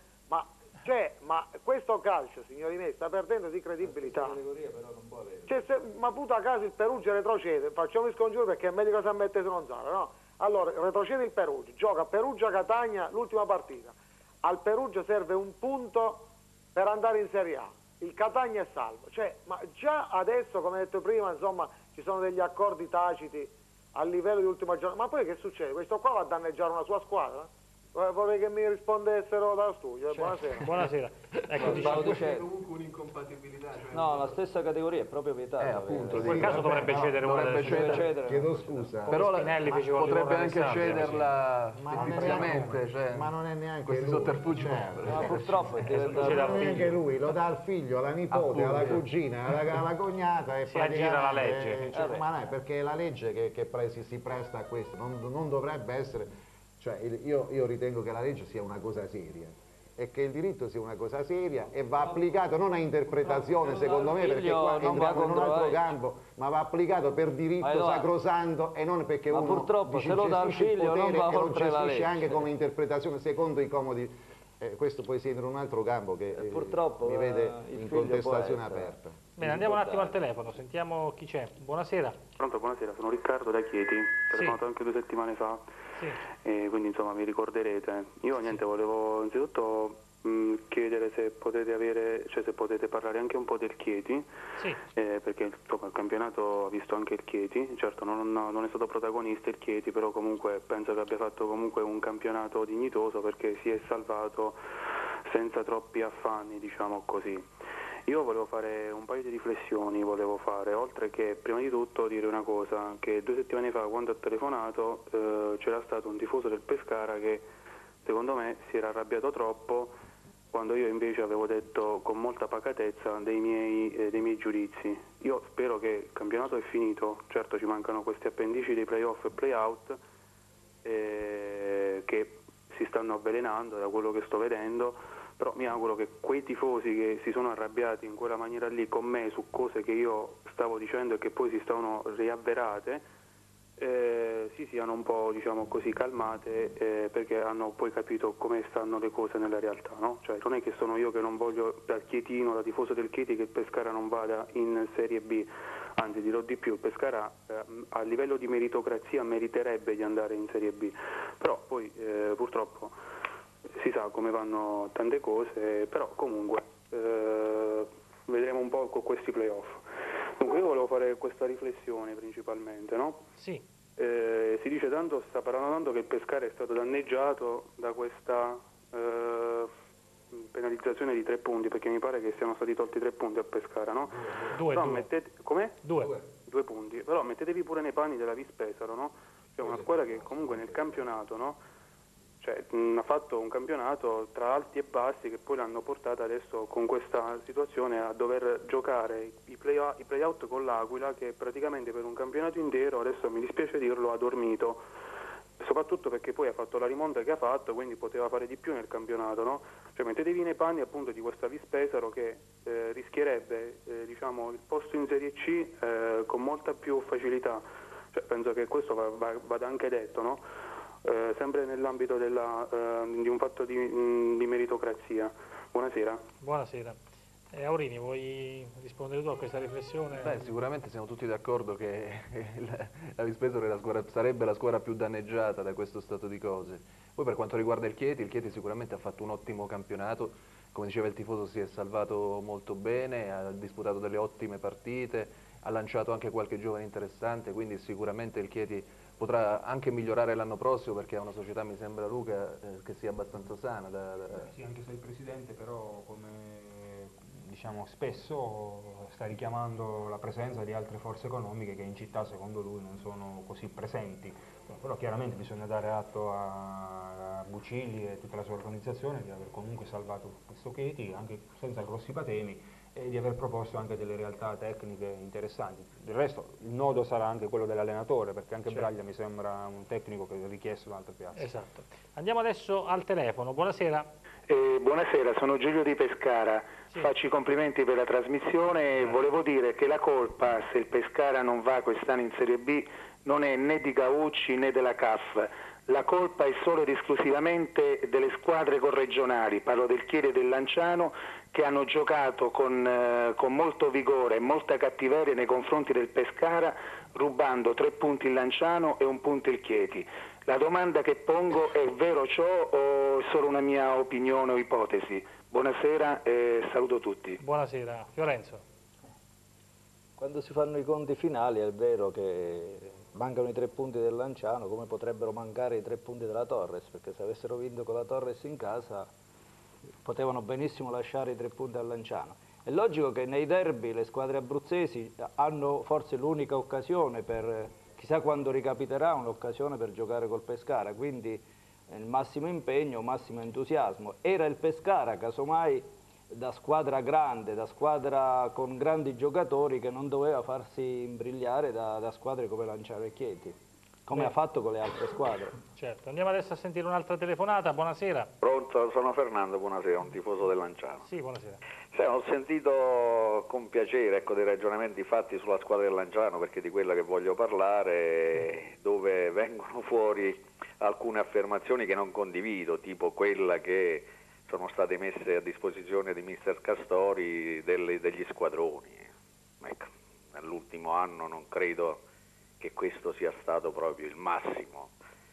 Ma questo calcio, signori miei, sta perdendo di credibilità. Categoria però non può avere. Cioè, ma puta a caso il Perugia retrocede, facciamo il scongiuro perché è meglio che San Benedettese non sale, no? Allora, retrocede il Perugia, gioca Perugia-Catania l'ultima partita. Al Perugia serve un punto per andare in Serie A. Il Catania è salvo. Cioè, ma già adesso, come detto prima, insomma, ci sono degli accordi taciti a livello di ultima giornata. Ma poi che succede? Questo qua va a danneggiare una sua squadra? Vorrei che mi rispondessero dallo studio. Buonasera. Buonasera. Ecco, Stavo C'è dicendo. comunque un'incompatibilità. Cioè No, la stessa categoria è proprio vietata. appunto, in quel caso dovrebbe cedere una delle sue. Chiedo scusa. però Spinelli feceva potrebbe il anche Alessandria, cederla Ma non è fisicamente, neanche- cioè, ma non è neanche questi lui, sotterfugi certo. Ma purtroppo è Ma diventato. non è neanche lui, lo dà al figlio, alla nipote, alla cugina, alla cognata e Si aggira la praticamente, legge. cioè, ma no, è perché è la legge che si presta a questo, non dovrebbe essere, cioè io ritengo che la legge sia una cosa seria e che il diritto sia una cosa seria e va applicato non a interpretazione secondo me, perché qua non va entriamo in un contro altro la campo, ma va applicato per diritto Allora, sacrosanto e non perché ma uno purtroppo se lo dà al gestisce il figlio non potere va e lo oltre la gestisce legge. anche come interpretazione secondo i comodi. Questo poi si entra in un altro campo che purtroppo mi vede il in figlio contestazione può essere. aperta. Bene, andiamo un attimo al telefono, sentiamo chi c'è. Buonasera. Pronto, buonasera, sono Riccardo da Chieti, ho telefonato anche 2 settimane fa, Sì. e quindi insomma mi ricorderete. Io niente, volevo innanzitutto chiedere se potete avere, cioè se potete parlare anche un po' del Chieti, Sì. perché insomma, il campionato ha visto anche il Chieti, certo non è stato protagonista il Chieti, però comunque penso che abbia fatto comunque un campionato dignitoso perché si è salvato senza troppi affanni, diciamo così. Io volevo fare un paio di riflessioni, oltre che prima di tutto dire una cosa, che 2 settimane fa quando ho telefonato c'era stato un tifoso del Pescara che secondo me si era arrabbiato troppo quando io invece avevo detto con molta pacatezza dei miei giudizi. Io spero che il campionato è finito, certo ci mancano questi appendici dei play-off e play-out che si stanno avvelenando da quello che sto vedendo, però mi auguro che quei tifosi che si sono arrabbiati in quella maniera lì con me su cose che io stavo dicendo e che poi si stavano riavverate si siano un po', diciamo così, calmate perché hanno poi capito come stanno le cose nella realtà, no? Cioè non è che sono io che non voglio, da chietino, da tifoso del Chieti, che il Pescara non vada in Serie B, anzi dirò di più, il Pescara a livello di meritocrazia meriterebbe di andare in Serie B, però poi purtroppo si sa come vanno tante cose, però comunque vedremo un po' con questi playoff. Dunque io volevo fare questa riflessione principalmente, no? Sì. Si dice tanto, sta parlando tanto che il Pescara è stato danneggiato da questa penalizzazione di 3 punti, perché mi pare che siano stati tolti 3 punti al Pescara, no? 2. Com'è? 2. 2 punti, però mettetevi pure nei panni della Vis Pesaro, no? Cioè una squadra che comunque nel campionato, no? Cioè, ha fatto un campionato tra alti e bassi che poi l'hanno portata adesso con questa situazione a dover giocare i play-out con l'Aquila, che praticamente per un campionato intero, adesso mi dispiace dirlo, ha dormito soprattutto perché poi ha fatto la rimonta che ha fatto, quindi poteva fare di più nel campionato, no? Cioè mettetevi nei panni appunto di questa Vis Pesaro che rischierebbe diciamo, il posto in Serie C con molta più facilità, cioè, penso che questo vada anche detto, no? Sempre nell'ambito di un fatto di meritocrazia. Buonasera. Buonasera. Aurini, vuoi rispondere tu a questa riflessione? Beh, sicuramente siamo tutti d'accordo che la Vis Pesaro sarebbe la squadra più danneggiata da questo stato di cose. Poi per quanto riguarda il Chieti sicuramente ha fatto un ottimo campionato, come diceva il tifoso si è salvato molto bene, ha disputato delle ottime partite, ha lanciato anche qualche giovane interessante, quindi sicuramente il Chieti potrà anche migliorare l'anno prossimo perché è una società, mi sembra Luca, che sia abbastanza sana. Sì, anche se il Presidente però, come diciamo spesso, sta richiamando la presenza di altre forze economiche che in città secondo lui non sono così presenti, però chiaramente bisogna dare atto a Bucilli e tutta la sua organizzazione di aver comunque salvato questo Chieti anche senza grossi patemi e di aver proposto anche delle realtà tecniche interessanti. Del resto il nodo sarà anche quello dell'allenatore, perché anche Certo. Braglia mi sembra un tecnico che è richiesto da altre piazze. Esatto. Andiamo adesso al telefono. Buonasera. Buonasera, sono Giulio di Pescara, Sì. faccio i complimenti per la trasmissione e volevo dire che la colpa, se il Pescara non va quest'anno in Serie B, non è né di Gaucci né della CAF, la colpa è solo ed esclusivamente delle squadre corregionali, parlo del Chieri e del Lanciano, che hanno giocato con molto vigore e molta cattiveria nei confronti del Pescara, rubando 3 punti il Lanciano e 1 punto il Chieti. La domanda che pongo è: vero ciò o è solo una mia opinione o ipotesi? Buonasera e saluto tutti. Buonasera. Fiorenzo. Quando si fanno i conti finali è vero che mancano i 3 punti del Lanciano, come potrebbero mancare i 3 punti della Torres, perché se avessero vinto con la Torres in casa potevano benissimo lasciare i 3 punti al Lanciano. È logico che nei derby le squadre abruzzesi hanno forse l'unica occasione per, chissà quando ricapiterà, un'occasione per giocare col Pescara, quindi il massimo impegno, massimo entusiasmo. Era il Pescara, casomai, da squadra grande, da squadra con grandi giocatori, che non doveva farsi imbrigliare da squadre come Lanciano e Chieti, come ha fatto con le altre squadre. Certo. Andiamo adesso a sentire un'altra telefonata. Buonasera. Pronto, sono Fernando, buonasera, un tifoso del Lanciano. Sì, buonasera. Sì, ho sentito con piacere dei ragionamenti fatti sulla squadra del Lanciano, perché di quella che voglio parlare, dove vengono fuori alcune affermazioni che non condivido, tipo quella che sono state messe a disposizione di mister Castori degli squadroni. Ecco, nell'ultimo anno non credo che questo sia stato proprio il massimo.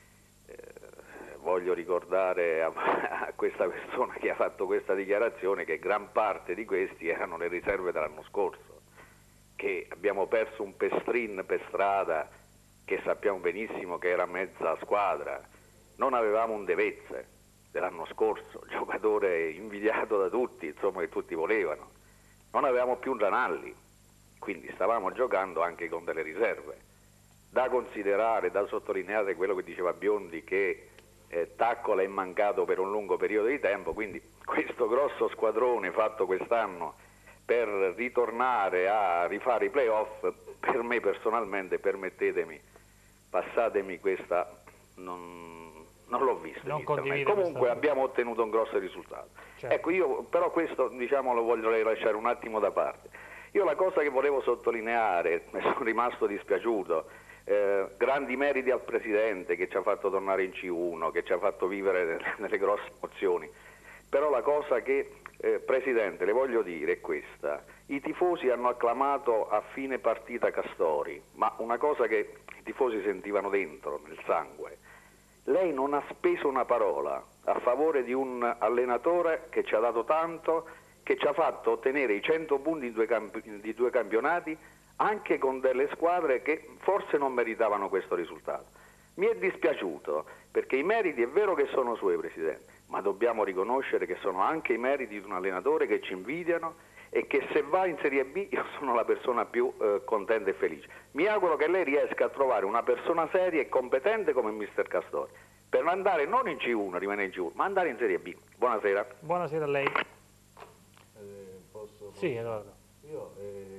Voglio ricordare a questa persona che ha fatto questa dichiarazione che gran parte di questi erano le riserve dell'anno scorso, che abbiamo perso un Pestrin per strada che sappiamo benissimo che era mezza squadra, non avevamo un Devezze dell'anno scorso, giocatore invidiato da tutti, insomma, che tutti volevano, non avevamo più un Ranalli, quindi stavamo giocando anche con delle riserve. Da considerare, da sottolineare quello che diceva Biondi, che Taccola è mancato per un lungo periodo di tempo, quindi questo grosso squadrone fatto quest'anno per ritornare a rifare i playoff, per me personalmente, permettetemi, passatemi questa, non l'ho visto. Comunque abbiamo ottenuto un grosso risultato. Certo. Ecco, io però questo, diciamo, lo voglio lasciare un attimo da parte. Io la cosa che volevo sottolineare, ne sono rimasto dispiaciuto, grandi meriti al Presidente che ci ha fatto tornare in C1, che ci ha fatto vivere nelle grosse emozioni, però la cosa che, Presidente, le voglio dire è questa: i tifosi hanno acclamato a fine partita Castori, ma una cosa che i tifosi sentivano dentro, nel sangue. Lei non ha speso una parola a favore di un allenatore che ci ha dato tanto, che ci ha fatto ottenere i 100 punti di 2 campionati, anche con delle squadre che forse non meritavano questo risultato. Mi è dispiaciuto, perché i meriti è vero che sono suoi, Presidente, ma dobbiamo riconoscere che sono anche i meriti di un allenatore che ci invidiano e che se va in Serie B io sono la persona più contenta e felice. Mi auguro che lei riesca a trovare una persona seria e competente come mister Castori, per andare non in C1, rimanere in C1, ma andare in Serie B. Buonasera. Buonasera a lei. Posso? Sì, Edoardo. Io in qualche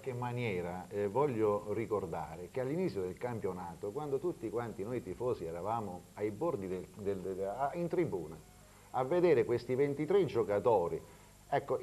qualche maniera voglio ricordare che all'inizio del campionato, quando tutti quanti noi tifosi eravamo ai bordi in tribuna a vedere questi 23 giocatori, ecco,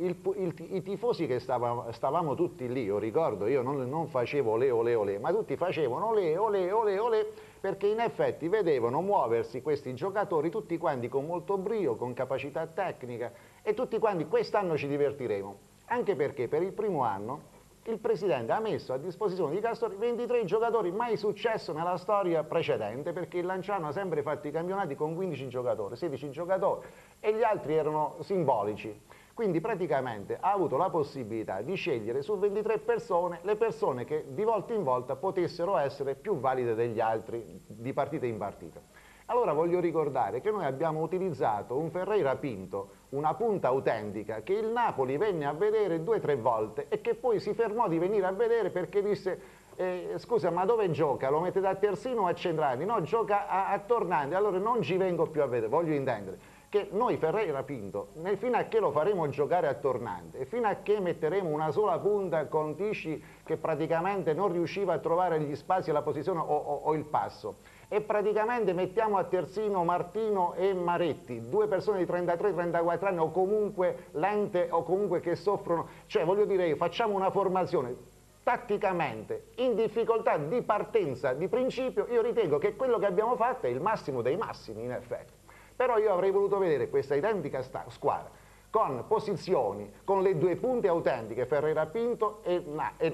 i tifosi che stavamo tutti lì, io ricordo, io non facevo olè olè olè, ma tutti facevano olè olè olè olè, perché in effetti vedevano muoversi questi giocatori tutti quanti con molto brio, con capacità tecnica, e tutti quanti quest'anno ci divertiremo, anche perché per il primo anno il Presidente ha messo a disposizione di Castori 23 giocatori, mai successo nella storia precedente, perché il Lanciano ha sempre fatto i campionati con 15 giocatori, 16 giocatori, e gli altri erano simbolici. Quindi praticamente ha avuto la possibilità di scegliere su 23 persone le persone che di volta in volta potessero essere più valide degli altri di partita in partita. Allora voglio ricordare che noi abbiamo utilizzato un Ferreira Pinto, una punta autentica, che il Napoli venne a vedere 2 o 3 volte e che poi si fermò di venire a vedere perché disse scusa, ma dove gioca? Lo mettete a terzino o a centrale? No, gioca a tornante, allora non ci vengo più a vedere, voglio intendere che noi Ferreira Pinto, fino a che lo faremo giocare a tornante e fino a che metteremo una sola punta con Tisci che praticamente non riusciva a trovare gli spazi e la posizione o il passo, e praticamente mettiamo a terzino Martino e Maretti, 2 persone di 33-34 anni o comunque lente o comunque che soffrono, cioè voglio dire, facciamo una formazione tatticamente in difficoltà di partenza, di principio, io ritengo che quello che abbiamo fatto è il massimo dei massimi in effetti. Però io avrei voluto vedere questa identica squadra con posizioni, con le 2 punte autentiche, Ferreira Pinto e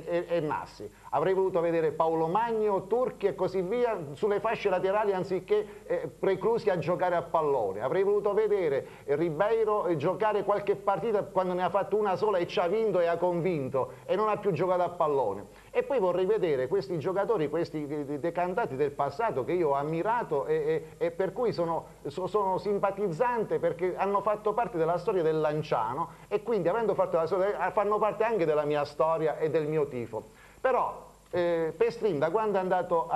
Nassi. Avrei voluto vedere Paolo Magno, Turchi e così via sulle fasce laterali anziché preclusi a giocare a pallone. Avrei voluto vedere Ribeiro giocare qualche partita quando ne ha fatto una sola e ci ha vinto e ha convinto e non ha più giocato a pallone. E poi vorrei vedere questi giocatori, questi decantati del passato che io ho ammirato e per cui sono simpatizzante, perché hanno fatto parte della storia del Lanciano e quindi avendo fatto la storia fanno parte anche della mia storia e del mio tifo. Però Pestrin da quando è andato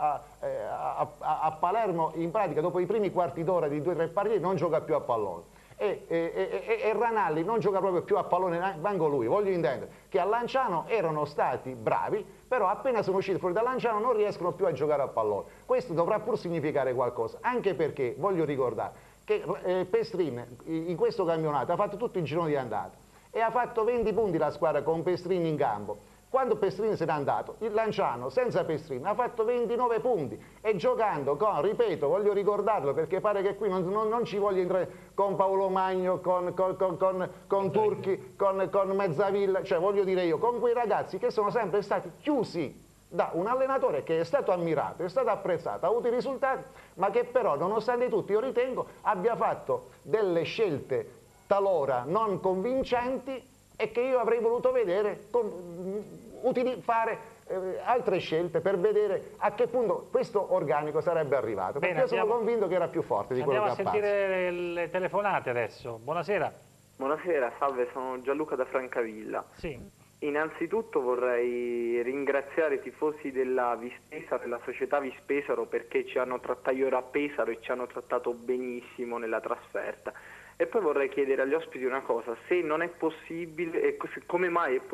a Palermo, in pratica dopo i primi quarti d'ora di 2 o 3 partite non gioca più a pallone. E Ranalli non gioca proprio più a pallone, manco lui, voglio intendere che a Lanciano erano stati bravi, però appena sono usciti fuori da Lanciano non riescono più a giocare a pallone. Questo dovrà pur significare qualcosa, anche perché voglio ricordare che Pestrin in questo campionato ha fatto tutto il girone di andata e ha fatto 20 punti la squadra con Pestrin in campo. Quando Pestrin se n'è andato, il Lanciano senza Pestrin ha fatto 29 punti e giocando con, ripeto, voglio ricordarlo perché pare che qui non ci voglio entrare con Paolo Magno, con Turchi, con Mezzavilla, cioè voglio dire io, con quei ragazzi che sono sempre stati chiusi da un allenatore che è stato ammirato, è stato apprezzato, ha avuto i risultati, ma che però nonostante tutto io ritengo abbia fatto delle scelte talora non convincenti e che io avrei voluto vedere fare altre scelte per vedere a che punto questo organico sarebbe arrivato. Perché io sono convinto che era più forte di quello che appare. Andiamo a sentire le telefonate adesso. Buonasera. Buonasera, salve, sono Gianluca da Francavilla. Sì. Innanzitutto vorrei ringraziare i tifosi della Vispesaro, della società Vispesaro, perché ci hanno trattato a Pesaro e ci hanno trattato benissimo nella trasferta. E poi vorrei chiedere agli ospiti una cosa: se non è possibile, come mai è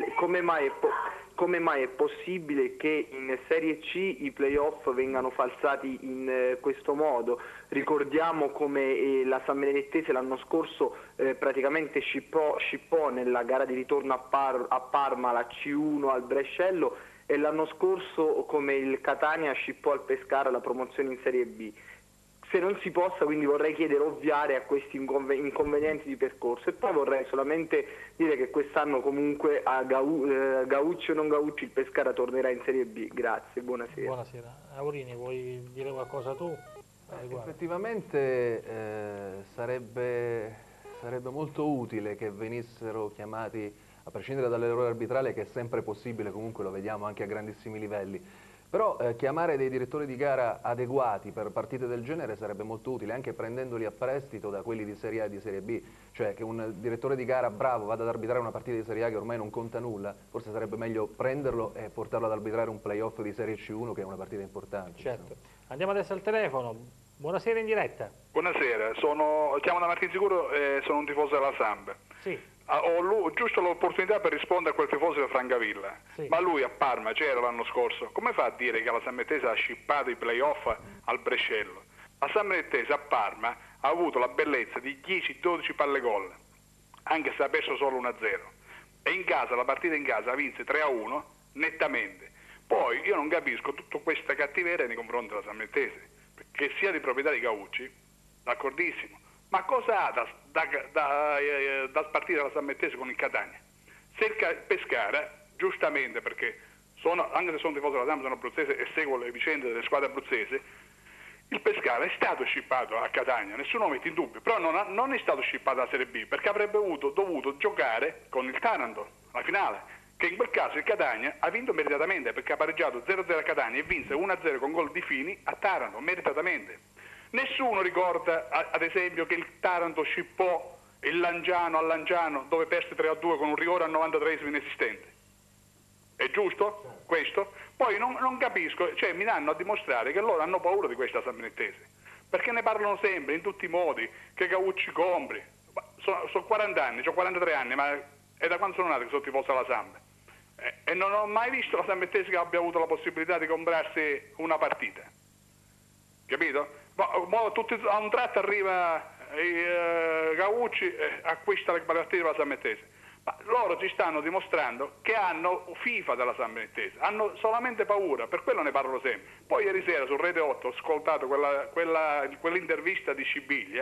possibile che in Serie C i playoff vengano falsati in questo modo? Ricordiamo come la San Benedettese l'anno scorso praticamente scippò nella gara di ritorno a Parma la C1 al Brescello, e l'anno scorso come il Catania scippò al Pescara la promozione in Serie B. Se non si possa, quindi vorrei chiedere ovviare a questi inconvenienti di percorso. E poi vorrei solamente dire che quest'anno comunque a Gaucci o non Gaucci il Pescara tornerà in Serie B. Grazie, buonasera. Buonasera. Aurini, vuoi dire qualcosa tu? Effettivamente sarebbe molto utile che venissero chiamati, a prescindere dall'errore arbitrale che è sempre possibile, comunque lo vediamo anche a grandissimi livelli, però chiamare dei direttori di gara adeguati per partite del genere sarebbe molto utile, anche prendendoli a prestito da quelli di Serie A e di Serie B, cioè che un direttore di gara bravo vada ad arbitrare una partita di Serie A che ormai non conta nulla, forse sarebbe meglio prenderlo e portarlo ad arbitrare un playoff di Serie C1 che è una partita importante. Certo. Andiamo adesso al telefono. Buonasera in diretta. Buonasera, chiamo da Martinsicuro e sono un tifoso della Samp. Sì. ho giusto l'opportunità per rispondere a quel tifoso di Francavilla, sì. Ma lui a Parma c'era l'anno scorso, come fa a dire che la San Benedettese ha scippato i playoff al Brescello? La San Benedettese a Parma ha avuto la bellezza di 10-12 palle gol, anche se ha perso solo 1-0, e in casa, la partita in casa vinse 3-1 nettamente. Poi io non capisco tutta questa cattiveria nei confronti della San Benedettese, perché sia di proprietà di Caucci, d'accordissimo, ma cosa ha da spartire la San Benedettese con il Catania? Se il Pescara, giustamente, perché anche se sono tifoso della Samp, sono abruzzese e seguo le vicende delle squadre abruzzesi, il Pescara è stato scippato a Catania, nessuno lo mette in dubbio, però non è stato scippato alla Serie B, perché avrebbe dovuto giocare con il Taranto, la finale, che in quel caso il Catania ha vinto meritatamente, perché ha pareggiato 0-0 a Catania e vinse 1-0 con gol di Fini a Taranto, meritatamente. Nessuno ricorda, ad esempio, che il Taranto scippò il Lanciano a Lanciano, dove perse 3-2 con un rigore al 93esimo inesistente. È giusto questo? Poi non capisco, cioè mi danno a dimostrare che loro hanno paura di questa San Benedettese, perché ne parlano sempre, in tutti i modi, che Caucci compri. Sono 40 anni, ho 43 anni, ma è da quando sono nato che sono tifoso alla Samp. E non ho mai visto la San Benedettese che abbia avuto la possibilità di comprarsi una partita. Capito? A un tratto arriva Caucci e acquista le partite della San Benedettese. Ma loro ci stanno dimostrando che hanno FIFA della San Benedettese, hanno solamente paura, per quello ne parlo sempre. Poi ieri sera su Rete 8 ho ascoltato quell'intervista di Scibiglia,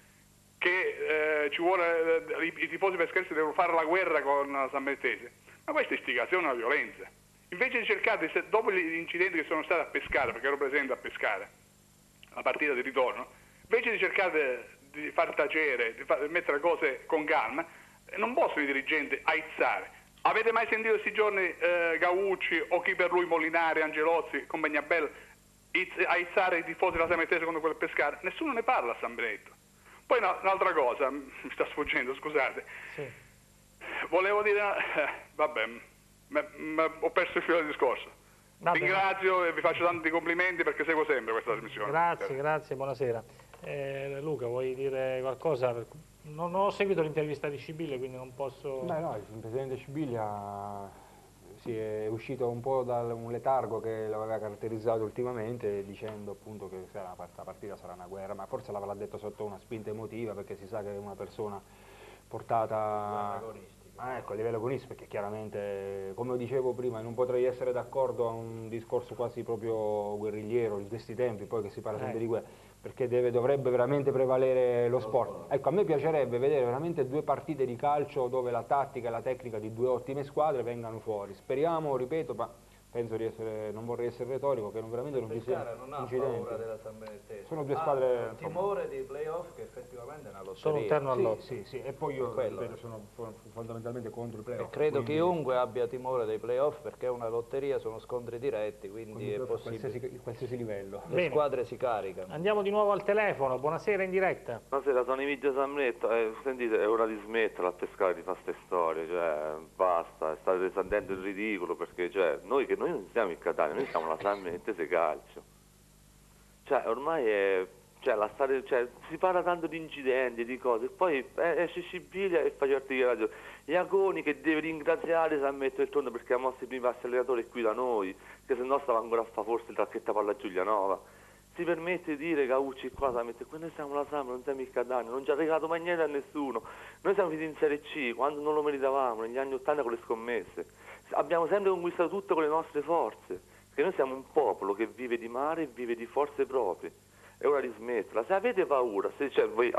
che i tifosi pescaresi devono fare la guerra con la San Benedettese. Ma questa è istigazione alla violenza. Invece di cercare, dopo gli incidenti che sono stati a Pescara, perché ero presente a Pescara, la partita di ritorno, invece di cercare di far tacere, di mettere cose con calma, non possono i dirigenti aizzare. Avete mai sentito questi giorni Caucci o chi per lui, Molinari, Angelozzi, compagnia bella, aizzare i tifosi della San Benedettese contro quel Pescara? Nessuno ne parla a San Benedetto. Poi un'altra cosa, mi sta sfuggendo, scusate. Sì. Volevo dire, vabbè, ho perso il filo del discorso. Ringrazio e vi faccio tanti complimenti perché seguo sempre questa trasmissione. Grazie, buonasera. Luca, vuoi dire qualcosa? Non ho seguito l'intervista di Scibiglia, quindi non posso... No, il presidente Scibiglia è uscito un po' da un letargo che l'aveva caratterizzato ultimamente, dicendo appunto che la partita sarà una guerra, ma forse l'aveva detto sotto una spinta emotiva, perché si sa che è una persona portata a livello agonistico, perché chiaramente, come dicevo prima, non potrei essere d'accordo a un discorso quasi proprio guerrigliero di questi tempi, poi che si parla sempre di guerra, perché dovrebbe veramente prevalere lo sport. Ecco, a me piacerebbe vedere veramente 2 partite di calcio dove la tattica e la tecnica di 2 ottime squadre vengano fuori. Speriamo, ripeto, ma penso di essere, non vorrei essere retorico, che veramente non ci siano incidenti. Non ha paura della San Benedettese. Sono 2 squadre... timore di playoff che effettivamente è una lotteria. Sono interno all'otto. Sì, e poi io sono fondamentalmente contro i playoff. E credo chiunque abbia timore dei playoff, perché è una lotteria, sono scontri diretti, quindi è possibile. Qualsiasi livello. Le squadre si caricano. Andiamo di nuovo al telefono, buonasera in diretta. Buonasera, sono Emidio Samretto, sentite, è ora di smettere a pescare di fare queste storie, cioè basta, state risandendo il ridicolo, perché noi non siamo il Catania, noi siamo la San Benedettese Calcio. Cioè ormai si parla tanto di incidenti, di cose, e poi esce Scibiglia e fa certi radio. Iaconi che deve ringraziare San Metto del Tondo perché ha mosso i primi passi allenatori qui da noi, che se no stava ancora a fare forse il tracchetta palla Giulianova. Si permette di dire Caucci qua San Metto, noi siamo la Samp, non siamo il Catania, non ci ha regalato mai niente a nessuno. Noi siamo finiti in Serie C quando non lo meritavamo, negli anni 80 con le scommesse. Abbiamo sempre conquistato tutto con le nostre forze, perché noi siamo un popolo che vive di mare e vive di forze proprie. È ora di smetterla. Se avete paura, se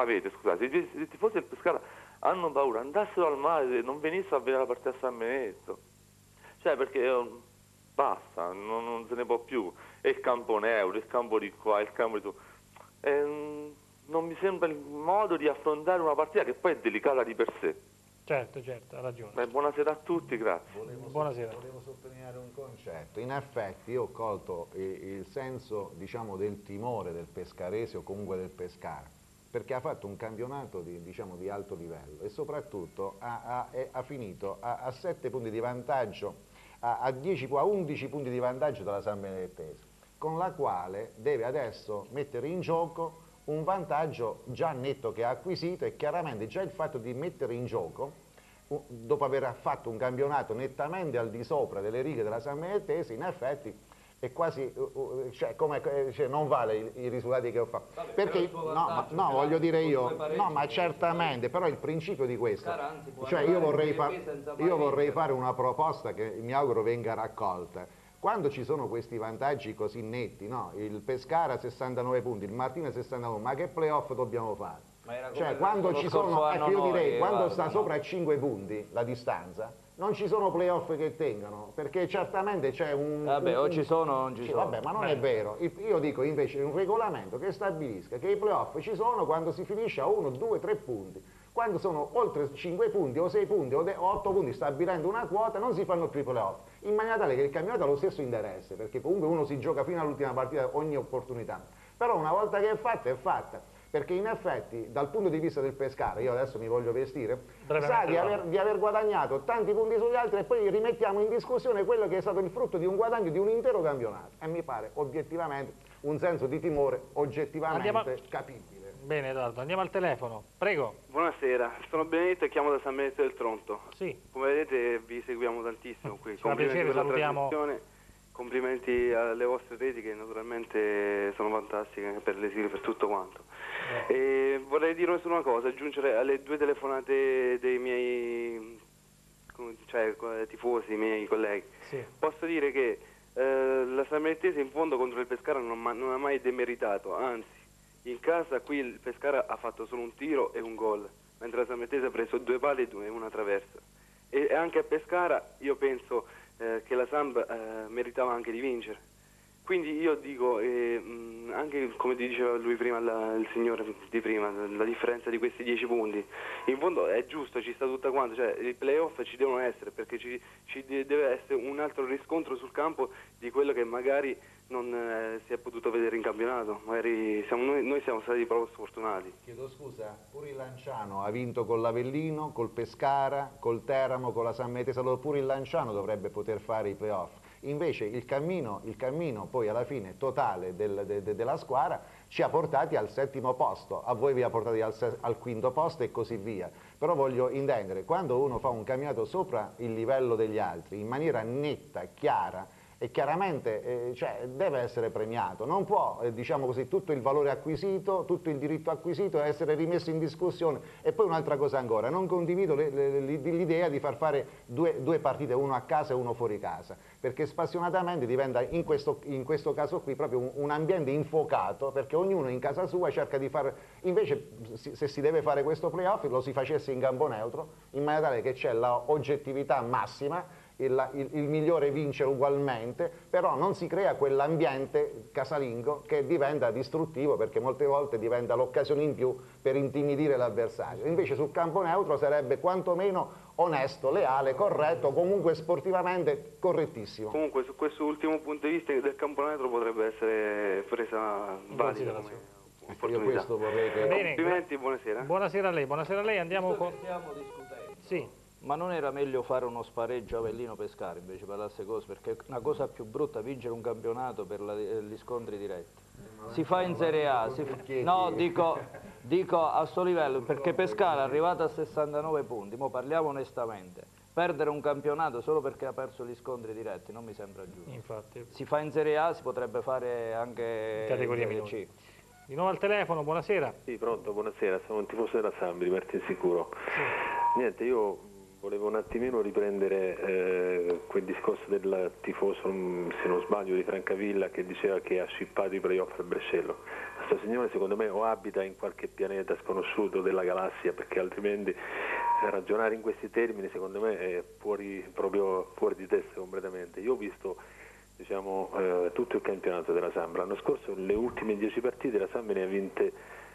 i tifosi del Pescara hanno paura, andassero al mare, non venissero a vedere la partita a San Benedetto. Cioè, perché basta, non se ne può più. È il campo neutro, il campo di qua, il campo di tu. Non mi sembra il modo di affrontare una partita che poi è delicata di per sé. Certo, ha ragione. Buonasera a tutti, grazie. Buonasera. Volevo sottolineare un concetto. In effetti io ho colto il senso, diciamo, del timore del pescarese o comunque del Pescara, perché ha fatto un campionato di alto livello e soprattutto ha finito a 7 punti di vantaggio, a 11 punti di vantaggio dalla San Benedettese, con la quale deve adesso mettere in gioco un vantaggio già netto che ha acquisito, e chiaramente già il fatto di mettere in gioco dopo aver fatto un campionato nettamente al di sopra delle righe della Sammarinese, in effetti è quasi, non vale i risultati che ho fatto. Vabbè, perché no, voglio dire io, no, ma certamente, però il principio di questo, cioè io vorrei fare una proposta che mi auguro venga raccolta. Quando ci sono questi vantaggi così netti, no? Il Pescara 69 punti, il Martina 69, ma che playoff dobbiamo fare? Cioè quando ci sono, io direi, quando sta sopra a 5 punti la distanza, non ci sono playoff che tengano, perché certamente c'è un... Vabbè, o ci sono o non ci sono. Vabbè, ma non è vero. Io dico invece un regolamento che stabilisca che i playoff ci sono quando si finisce a 1, 2, 3 punti. Quando sono oltre 5 punti o 6 punti o 8 punti stabilendo una quota, non si fanno più i playoff, in maniera tale che il campionato ha lo stesso interesse, perché comunque uno si gioca fino all'ultima partita ogni opportunità. Però una volta che è fatta, perché in effetti dal punto di vista del Pescara, io adesso mi voglio vestire, sa di aver guadagnato tanti punti sugli altri e poi rimettiamo in discussione quello che è stato il frutto di un guadagno di un intero campionato, e mi pare obiettivamente un senso di timore oggettivamente capibile. Bene Edoardo, andiamo al telefono, prego. Buonasera, sono Benedetto e chiamo da San Benedetto del Tronto. Sì. Come vedete vi seguiamo tantissimo qui. Ci fa piacere, salutiamo. Complimenti alle vostre reti che naturalmente sono fantastiche per le sigle, per tutto quanto. E vorrei dire solo una cosa, aggiungere alle 2 telefonate dei miei tifosi, i miei colleghi. Sì. Posso dire che la Sammarinese in fondo contro il Pescara non ha mai demeritato, anzi in casa qui il Pescara ha fatto solo un tiro e un gol, mentre la Sammarinese ha preso 2 pali e una traversa. E anche a Pescara io penso che la Samp meritava anche di vincere. Quindi io dico, anche come diceva lui prima, il signore di prima, la differenza di questi 10 punti, in fondo è giusto, ci sta tutta quanto, cioè i playoff ci devono essere, perché ci deve essere un altro riscontro sul campo di quello che magari non si è potuto vedere in campionato, magari noi siamo stati proprio sfortunati. Chiedo scusa, pure il Lanciano ha vinto con l'Avellino, col Pescara, col Teramo, con la Sammarinese, allora pure il Lanciano dovrebbe poter fare i playoff. Invece il cammino poi alla fine totale della squadra ci ha portati al 7° posto, a voi vi ha portati al 5° posto e così via. Però voglio intendere, quando uno fa un camminato sopra il livello degli altri in maniera netta, chiara, e chiaramente deve essere premiato, non può diciamo così, tutto il valore acquisito, tutto il diritto acquisito essere rimesso in discussione. E poi un'altra cosa ancora, non condivido l'idea di far fare due partite, uno a casa e uno fuori casa, perché spassionatamente diventa in questo caso qui proprio un ambiente infuocato, perché ognuno in casa sua cerca di fare, invece se si deve fare questo playoff lo si facesse in campo neutro, in maniera tale che c'è l'oggettività massima, il migliore vince ugualmente, però non si crea quell'ambiente casalingo che diventa distruttivo, perché molte volte diventa l'occasione in più per intimidire l'avversario. Invece sul campo neutro sarebbe quantomeno onesto, leale, corretto, comunque sportivamente correttissimo. Comunque su questo ultimo punto di vista del campo neutro potrebbe essere presa valida come opportunità. Io questo vorrei che... Bene, complimenti, buonasera. Buonasera a lei, andiamo con... Stiamo discutendo. Sì. Ma non era meglio fare uno spareggio Avellino-Pescara invece per queste cose? Perché è una cosa più brutta vincere un campionato per gli scontri diretti. Si fa in Serie A, no, dico a sto livello, perché Pescara è arrivata a 69 punti, mo parliamo onestamente. Perdere un campionato solo perché ha perso gli scontri diretti non mi sembra giusto. Infatti. Si fa in Serie A, si potrebbe fare anche categoria in Serie minore. C. Di nuovo al telefono, buonasera. Sì, pronto, buonasera, sono un tifoso della Samp, di Martin Sicuro. Sì. Niente, io volevo un attimino riprendere quel discorso del tifoso, se non sbaglio, di Francavilla, che diceva che ha scippato i playoff al Brescello. Questo signore secondo me o abita in qualche pianeta sconosciuto della galassia, perché altrimenti ragionare in questi termini secondo me è proprio fuori di testa completamente. Io ho visto tutto il campionato della Samp. L'anno scorso le ultime 10 partite la Samp ne ha vinte,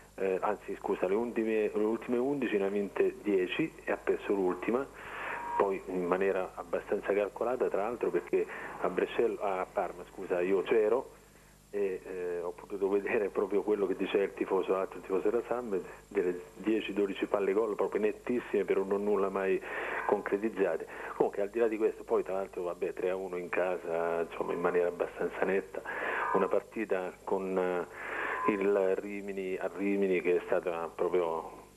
le ultime 11 ne ha vinte 10 e ha perso l'ultima, poi in maniera abbastanza calcolata, tra l'altro, perché a Parma io c'ero e ho potuto vedere proprio quello che diceva l'altro tifoso della Samp, delle 10-12 palle gol proprio nettissime, però non nulla mai concretizzate. Comunque al di là di questo, poi tra l'altro 3-1 in casa, insomma in maniera abbastanza netta, una partita con il Rimini a Rimini che è stata proprio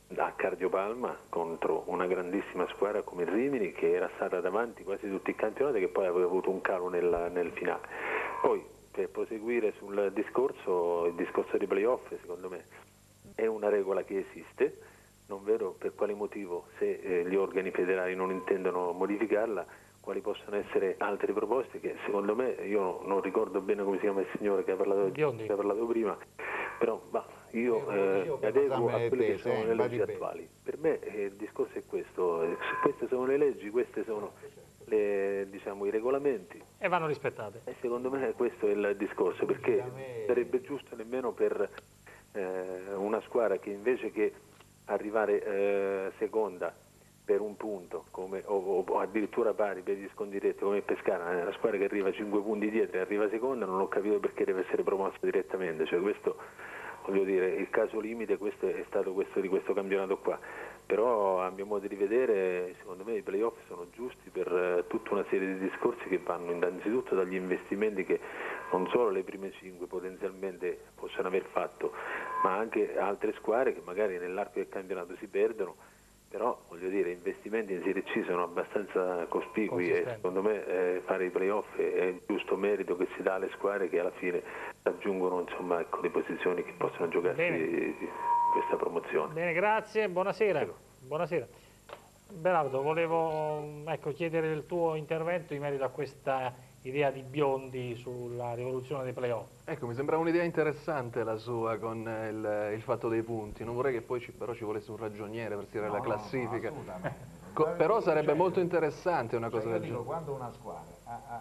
a Cardiopalma contro una grandissima squadra come il Rimini, che era stata davanti quasi tutti i campionati, che poi aveva avuto un calo nel finale. Poi, per proseguire sul discorso, il discorso dei playoff secondo me è una regola che esiste, non vedo per quale motivo, se gli organi federali non intendono modificarla, quali possono essere altre proposte che secondo me, io non ricordo bene come si chiama il signore che ha parlato prima, però io adeguo a quelle che sono le leggi attuali. Per me il discorso è questo, queste sono le leggi, questi sono i regolamenti. E vanno rispettate. E secondo me questo è il discorso, perché sarebbe giusto nemmeno per una squadra che invece che arrivare seconda per un punto o addirittura pari per gli scontri diretti come il Pescara, la squadra che arriva 5 punti dietro e arriva seconda, non ho capito perché deve essere promossa direttamente, cioè questo, voglio dire, il caso limite questo è stato questo di questo campionato qua, però a mio modo di vedere secondo me i playoff sono giusti per tutta una serie di discorsi che vanno innanzitutto dagli investimenti che non solo le prime 5 potenzialmente possono aver fatto, ma anche altre squadre che magari nell'arco del campionato si perdono. Però voglio dire, investimenti in Serie C sono abbastanza cospicui e secondo me fare i playoff è il giusto merito che si dà alle squadre che alla fine raggiungono le posizioni che possono giocarsi questa promozione. Bene, grazie, buonasera. Buonasera. Berardo, volevo chiedere il tuo intervento in merito a questa idea di Biondi sulla rivoluzione dei playoff. Ecco, mi sembra un'idea interessante la sua con il fatto dei punti. Non vorrei che poi però ci volesse un ragioniere per tirare la classifica. Però sarebbe molto interessante una cosa del genere. Quando una squadra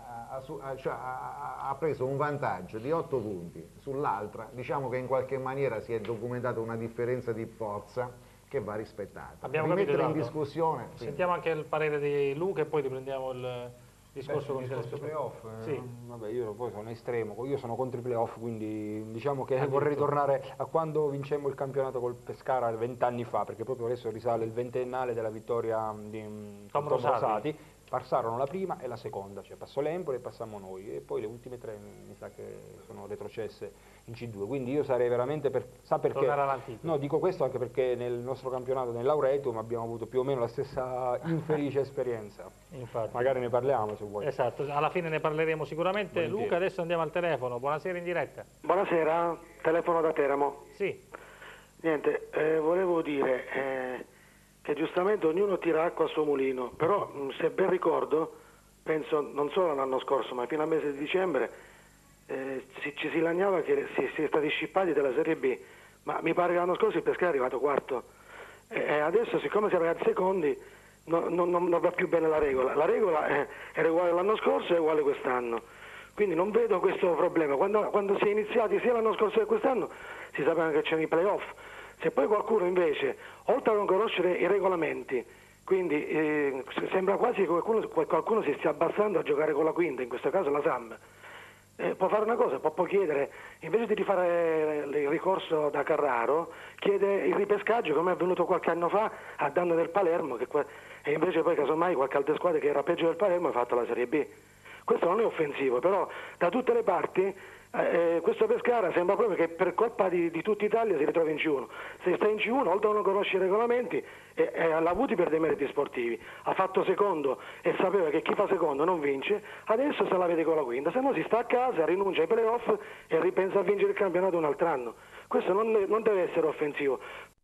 ha preso un vantaggio di 8 punti sull'altra, diciamo che in qualche maniera si è documentata una differenza di forza che va rispettata. Abbiamo rimettere capito, in discussione. Sentiamo anche il parere di Luca e poi riprendiamo il discorso con i playoff. Sì. Vabbè, io poi sono estremo, io sono contro i playoff, quindi diciamo che vorrei tornare a quando vincemmo il campionato col Pescara 20 anni fa, perché proprio adesso risale il ventennale della vittoria di Tom Rosati. Passarono la prima e la seconda, cioè passò l'Empoli e passammo noi, e poi le ultime 3 mi sa che sono retrocesse in C2, quindi io sarei veramente sa perché? Tornare all'antico. No, dico questo anche perché nel nostro campionato, nel Lauretum, abbiamo avuto più o meno la stessa infelice esperienza. Infatti. Magari ne parliamo se vuoi. Esatto, alla fine ne parleremo sicuramente. Volentieri. Luca, adesso andiamo al telefono, buonasera in diretta. Buonasera, telefono da Teramo. Sì. Niente, volevo dire che giustamente ognuno tira acqua al suo mulino, però se ben ricordo, penso non solo l'anno scorso, ma fino al mese di dicembre ci si lagnava che si è stati scippati dalla Serie B, ma mi pare che l'anno scorso il Pescara è arrivato quarto, e adesso siccome siamo arrivati secondi non va più bene la regola era uguale l'anno scorso e è uguale quest'anno, quindi non vedo questo problema. Quando si è iniziati sia l'anno scorso che quest'anno si sapeva che c'erano i playoff. Se poi qualcuno invece, oltre a non conoscere i regolamenti, quindi sembra quasi che qualcuno si stia abbassando a giocare con la quinta, in questo caso la SAM, può fare una cosa, può chiedere, invece di rifare il ricorso da Carraro, chiede il ripescaggio come è avvenuto qualche anno fa a danno del Palermo, e invece poi casomai qualche altra squadra che era peggio del Palermo ha fatto la Serie B. Questo non è offensivo, però da tutte le parti questo Pescara sembra proprio che per colpa di tutta Italia si ritrova in C1. Se sta in C1, oltre a non conoscere i regolamenti, l'ha avuti per dei meriti sportivi, ha fatto secondo e sapeva che chi fa secondo non vince, adesso se la vede con la quinta, se no si sta a casa, rinuncia ai playoff e ripensa a vincere il campionato un altro anno. Questo non deve essere offensivo.